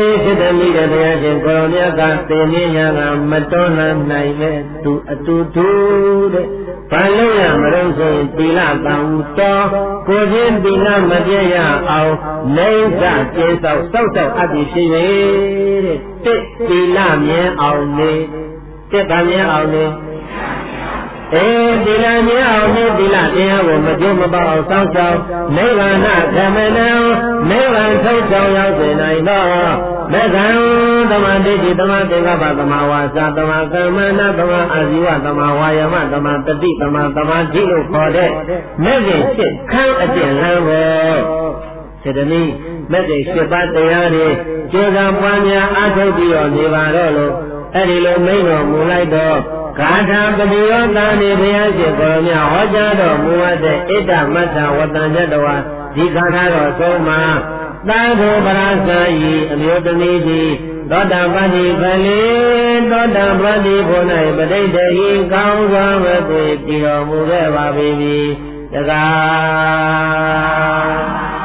မိတဲ့ဘုရားရှင်ကိုရောမြတ်ကသင်္နေညာကမတွန်းလှန်နိုင်ပဲသူအတူတူတဲ့ဘာလို့ရမလို့ဆိုရင်သီလကံတော်ကိုချင်းသီလမပြည့်ရအောင်နေစာကျေသောက်စောက်စောက်အပ်ပြီးဖြစ်၍တဲ့တစ်သီလမြင်အောင်နေတစ်ဗာမြင်အောင်နေအေးသီလမြင်အောင်နေသီလတရားကိုမကျိုးမပေါအောင်စောင့်ရှောက်နိဗ္ဗာန်ဓမ္မနံနိဗ္ဗာန်ထုတ်ဆောင်ရောက်စေနိုင်သောမေဃံသမာဓိတိသမာသင်္ကပ္ပသမာဝါစာသမာကမ္မနာသမာအာဇီဝသမာဝါယမသမာတတိသမာသမာဓိလို့ခေါ်တဲ့မေဃင်ဖြစ်ခန်းအကျင့်လမ်းကိုစေတနီးမေဃင်ရှိပါတရားတွေကြိုးစားပွားများအားထုတ်ပြီးတော့နေပါတော့လို့အဲ့ဒီလိုမိန့်တော်မူလိုက်တော့ဂါထာပတိယောတာနေဘုရားရှင်ကိုယ်များဟောကြားတော်မူအပ်တဲ့ဣဒ္ဓမတ္ထဝတ္တညတဝါဒီဂါထာတော်ဆုံးမှာသာဓုပရာဇာယီအမျိုးသမီးသည်သောတာပတိခလေသောတာပတိဘုန်း၌ပဋိတ္တိကောင်းစွာဝေသွေတည်တော်မူခဲ့ပါပြီတကား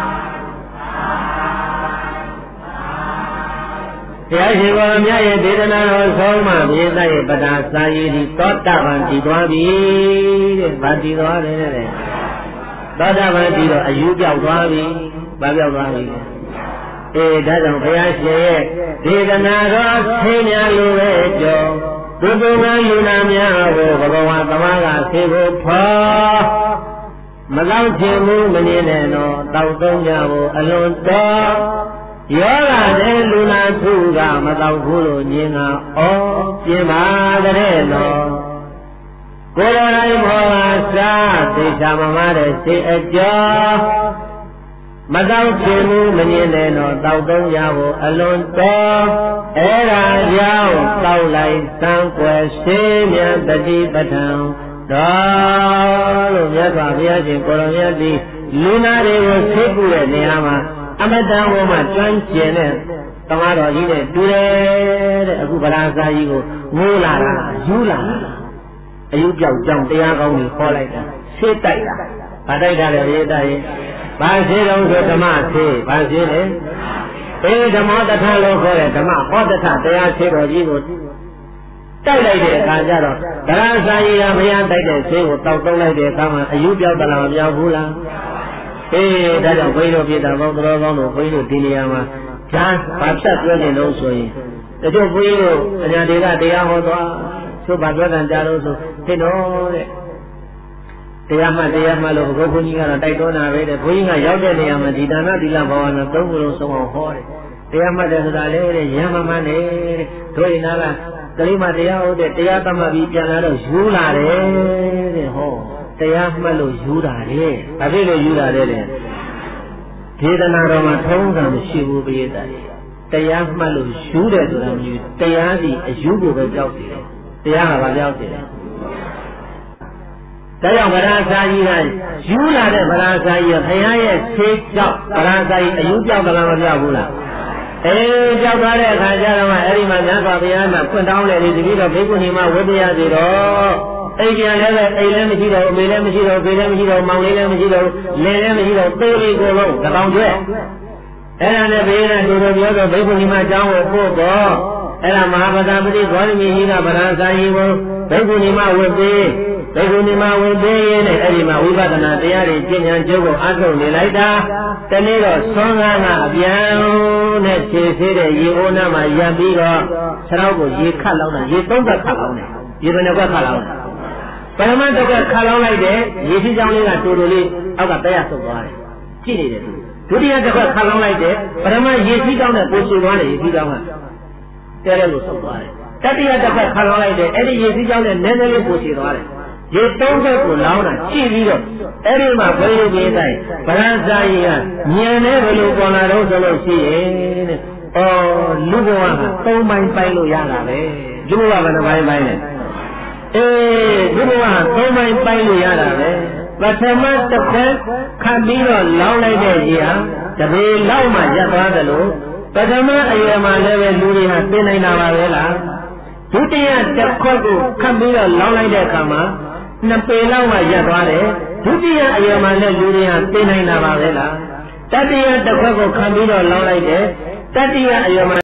တရားရှိခိုးမြတ်ရဲ့ဒေသနာတော်ဆုံးမမြေသားရဲ့ပဒါစာရည်ဒီသောတာပန်တည်သွားပြီတဲ့ဗာတည်သွားတယ်တဲ့သောတာပန်တည်တော့အယူပြောက်သွားပြီဗာပြောက်သွားပြီအေးဒါကြောင့်ဘုရားရှင်ရဲ့ဒေသနာတော်ဆင်းညာလိုပဲကြောသူသူကလူနာများကိုဘဂဝါသမားကဆေဖို့ဖော်မလောက်ချင်ဘူးမနေနဲ့တော့တောက်သုံးကြဖို့အလွန်တော်ယောဂတဲ့လူနာသူကမတော့ဘူးလို့ညင်ကဩပြင်းပါတဲ့နော်ကိုယ်တော်တိုင်းမောကစားသိချာမမတဲ့စိတ်အကျော်မတော့ချင်ဘူးမညင်တဲ့နော်တောက်သုံးရဖို့အလွန်တော်အဲ့ဒါကြောင့်တောက်လိုက်သံကွယ်ရှင်းမြန်တတိပဋ္ဌံတော်လို့မြတ်စွာဘုရားရှင်ကိုယ်တော်မြတ်သည်လူနာတွေကိုသိကုတဲ့နေရာမှာအမတန်ဘုံမှာကျွမ်းကျင်တဲ့သမားတော်ကြီးနဲ့တူတယ်တဲ့အခုဗလာစာကြီးကိုငိုးလာတာယူလာတာအယူပြောက်ကြောင်းတရားကောင်းကြီးခေါ်လိုက်တာဆေးတိုက်တာဗာတိုက်တာလေရေတိုက်ရင်ဗာဆေးတော်ဆိုဓမ္မဆေးဗာဆေးလေအေးဓမ္မတထလို့ခေါ်တဲ့ဓမ္မဟောတထတရားဆေးတော်ကြီးကိုတိုက်လိုက်တဲ့အခါကျတော့ဗလာစာကြီးကဘုရားတိုက်တဲ့ဆေးကိုတောက်တုံးလိုက်တဲ့အခါမှာအယူပြောက်တလားမပြောက်ဘူးလားအေးဒါကြောင့်ဘုန်းကြီးတို့ပြည်တော်ကောင်းတော်ကောင်းတို့ဘုန်းကြီးတို့ဒီနေရာမှာဓာတ်ဘာဖြတ်ပြောနေလို့ဆိုရင်တချို့ဘုန်းကြီးတို့အညာတွေကတရားဟောသွားသူဘာပြောတယ်ကြားလို့ဆိုဖြစ်တော့တဲ့တရားမှတရားမှလို့ဘုရားဘုန်းကြီးကတော့တိုက်တွန်းတာပဲတဲ့ဘုန်းကြီးကရောက်တဲ့နေရာမှာဒီဒါနသီလဘာဝနာသုံးခုလုံးဆုံးအောင်ဟောတယ်တရားမှတဲ့ဆိုတာလေတဲ့ရဟမမနဲ့တဲ့တို့ရင်နာကကလေးမတရားဟုတ်တဲ့တရားသတ်ပြီးပြန်လာတော့ယူလာတယ်တဲ့ဟောတရားမှတ်လို့ယူတာလေဘာဖြစ်လို့ယူတာလဲတဲ့ဒေသနာတော်မှာထုံးစံမရှိဘူးပိဋကတရားမှတ်လို့ယူတယ်ဆိုတာမျိုးတရားစီအယူကိုပဲကြောက်တယ်တရားဟာဘာကြောက်တယ်ဒါကြောင့်ဗရာဇာကြီးကယူလာတဲ့ဗရာဇာကြီးကဘုရားရဲ့ဆေးကြောက်ဗရာဇာကြီးအယူကြောက်သလားမကြောက်ဘူးလားအေးကြောက်သွားတဲ့အခါကျတော့အဲ့ဒီမှာမြတ်စွာဘုရားကဖွင့်တောင်းလေဒီပြီးတော့ဘိက္ခုနီမဝိပယစီတော့အိမ်ပြန်လည်းပဲအိမ်လည်းမရှိတော့အမေလည်းမရှိတော့ဖေလည်းမရှိတော့မောင်လေးလည်းမရှိတော့လင်လည်းမရှိတော့သိလေးကိုလုံးတကောင်ကျွဲအဲ့ဒါနဲ့ဘေးကတူတူပြောတော့ဘိက္ခုနီမအကြောင်းကိုပို့တော့အဲ့ဒါမဟာပဒပတိဂေါရမီကြီးကဗရာဇာယီကိုဘိက္ခုနီမဝတ်ပေးဘိက္ခုနီမဝတ်ပေးရင်းနဲ့အဲ့ဒီမှာဝိပဿနာတရားတွေကျင့်ကြံကြုပ်ကိုအားထုတ်နေလိုက်တာတနေ့တော့ဆွမ်းကားကအပြန်နဲ့ခြေဆေးတဲ့ရေအိုးနာမှာရပ်ပြီးတော့ခြေထောက်ကိုရေခတ်လောက်တာရေသုံးပတ်ခတ်လောက်တယ်ရေဘယ်နှခွက်ခတ်လောက်ပရမတ်တော့ခါလောင်းလိုက်တဲ့ရေစီးကြောင်းလေးကတူတူလေးအောက်ကတက်ရဆုပ်သွားတယ်ကြည့်နေတယ်သူဒုတိယတစ်ခါခါလောင်းလိုက်တဲ့ပရမတ်ရေစီးကြောင်းနဲ့ပိုချွေသွားတယ်ရေစီးကြောင်းကတဲရဲလို့ဆုပ်သွားတယ်တတိယတစ်ခါခါလောင်းလိုက်တဲ့အဲ့ဒီရေစီးကြောင်းနဲ့နည်းနည်းလေးပိုချွေသွားတယ်ရေသုံးချက်ကိုလောင်းတာကြည့်ပြီးတော့အဲ့ဒီမှာဘယ်လိုကြီးတိုင်းဗရန်စာကြီးကညံနေဘယ်လိုပေါ်လာတော့ဆိုလို့ရှိရင်တဲ့အော်လူဘဝကသုံးပိုင်းပိုင်းလို့ရတာပဲလူဘဝကဘယ်နှပိုင်းပိုင်းလဲအေးဒီဘဝသုံးပိုင်းပိုင်းလို့ရတာပဲပထမတစ်ခါခတ်ပြီးတော့လောင်းလိုက်တဲ့ရေဟာတပေလောက်မှရပ်သွားတယ်လို့ပထမအရွယ်မှာလည်းပဲလူတွေဟာသိနိုင်တာပါပဲလားဒုတိယတစ်ခွက်ကိုခတ်ပြီးတော့လောင်းလိုက်တဲ့အခါမှာနှစ်ပေလောက်မှရပ်သွားတယ်ဒုတိယအရွယ်မှာလည်းလူတွေဟာသိနိုင်တာပါပဲလားတတိယတစ်ခွက်ကိုခတ်ပြီးတော့လောင်းလိုက်တယ်တတိယအရွယ်မှာ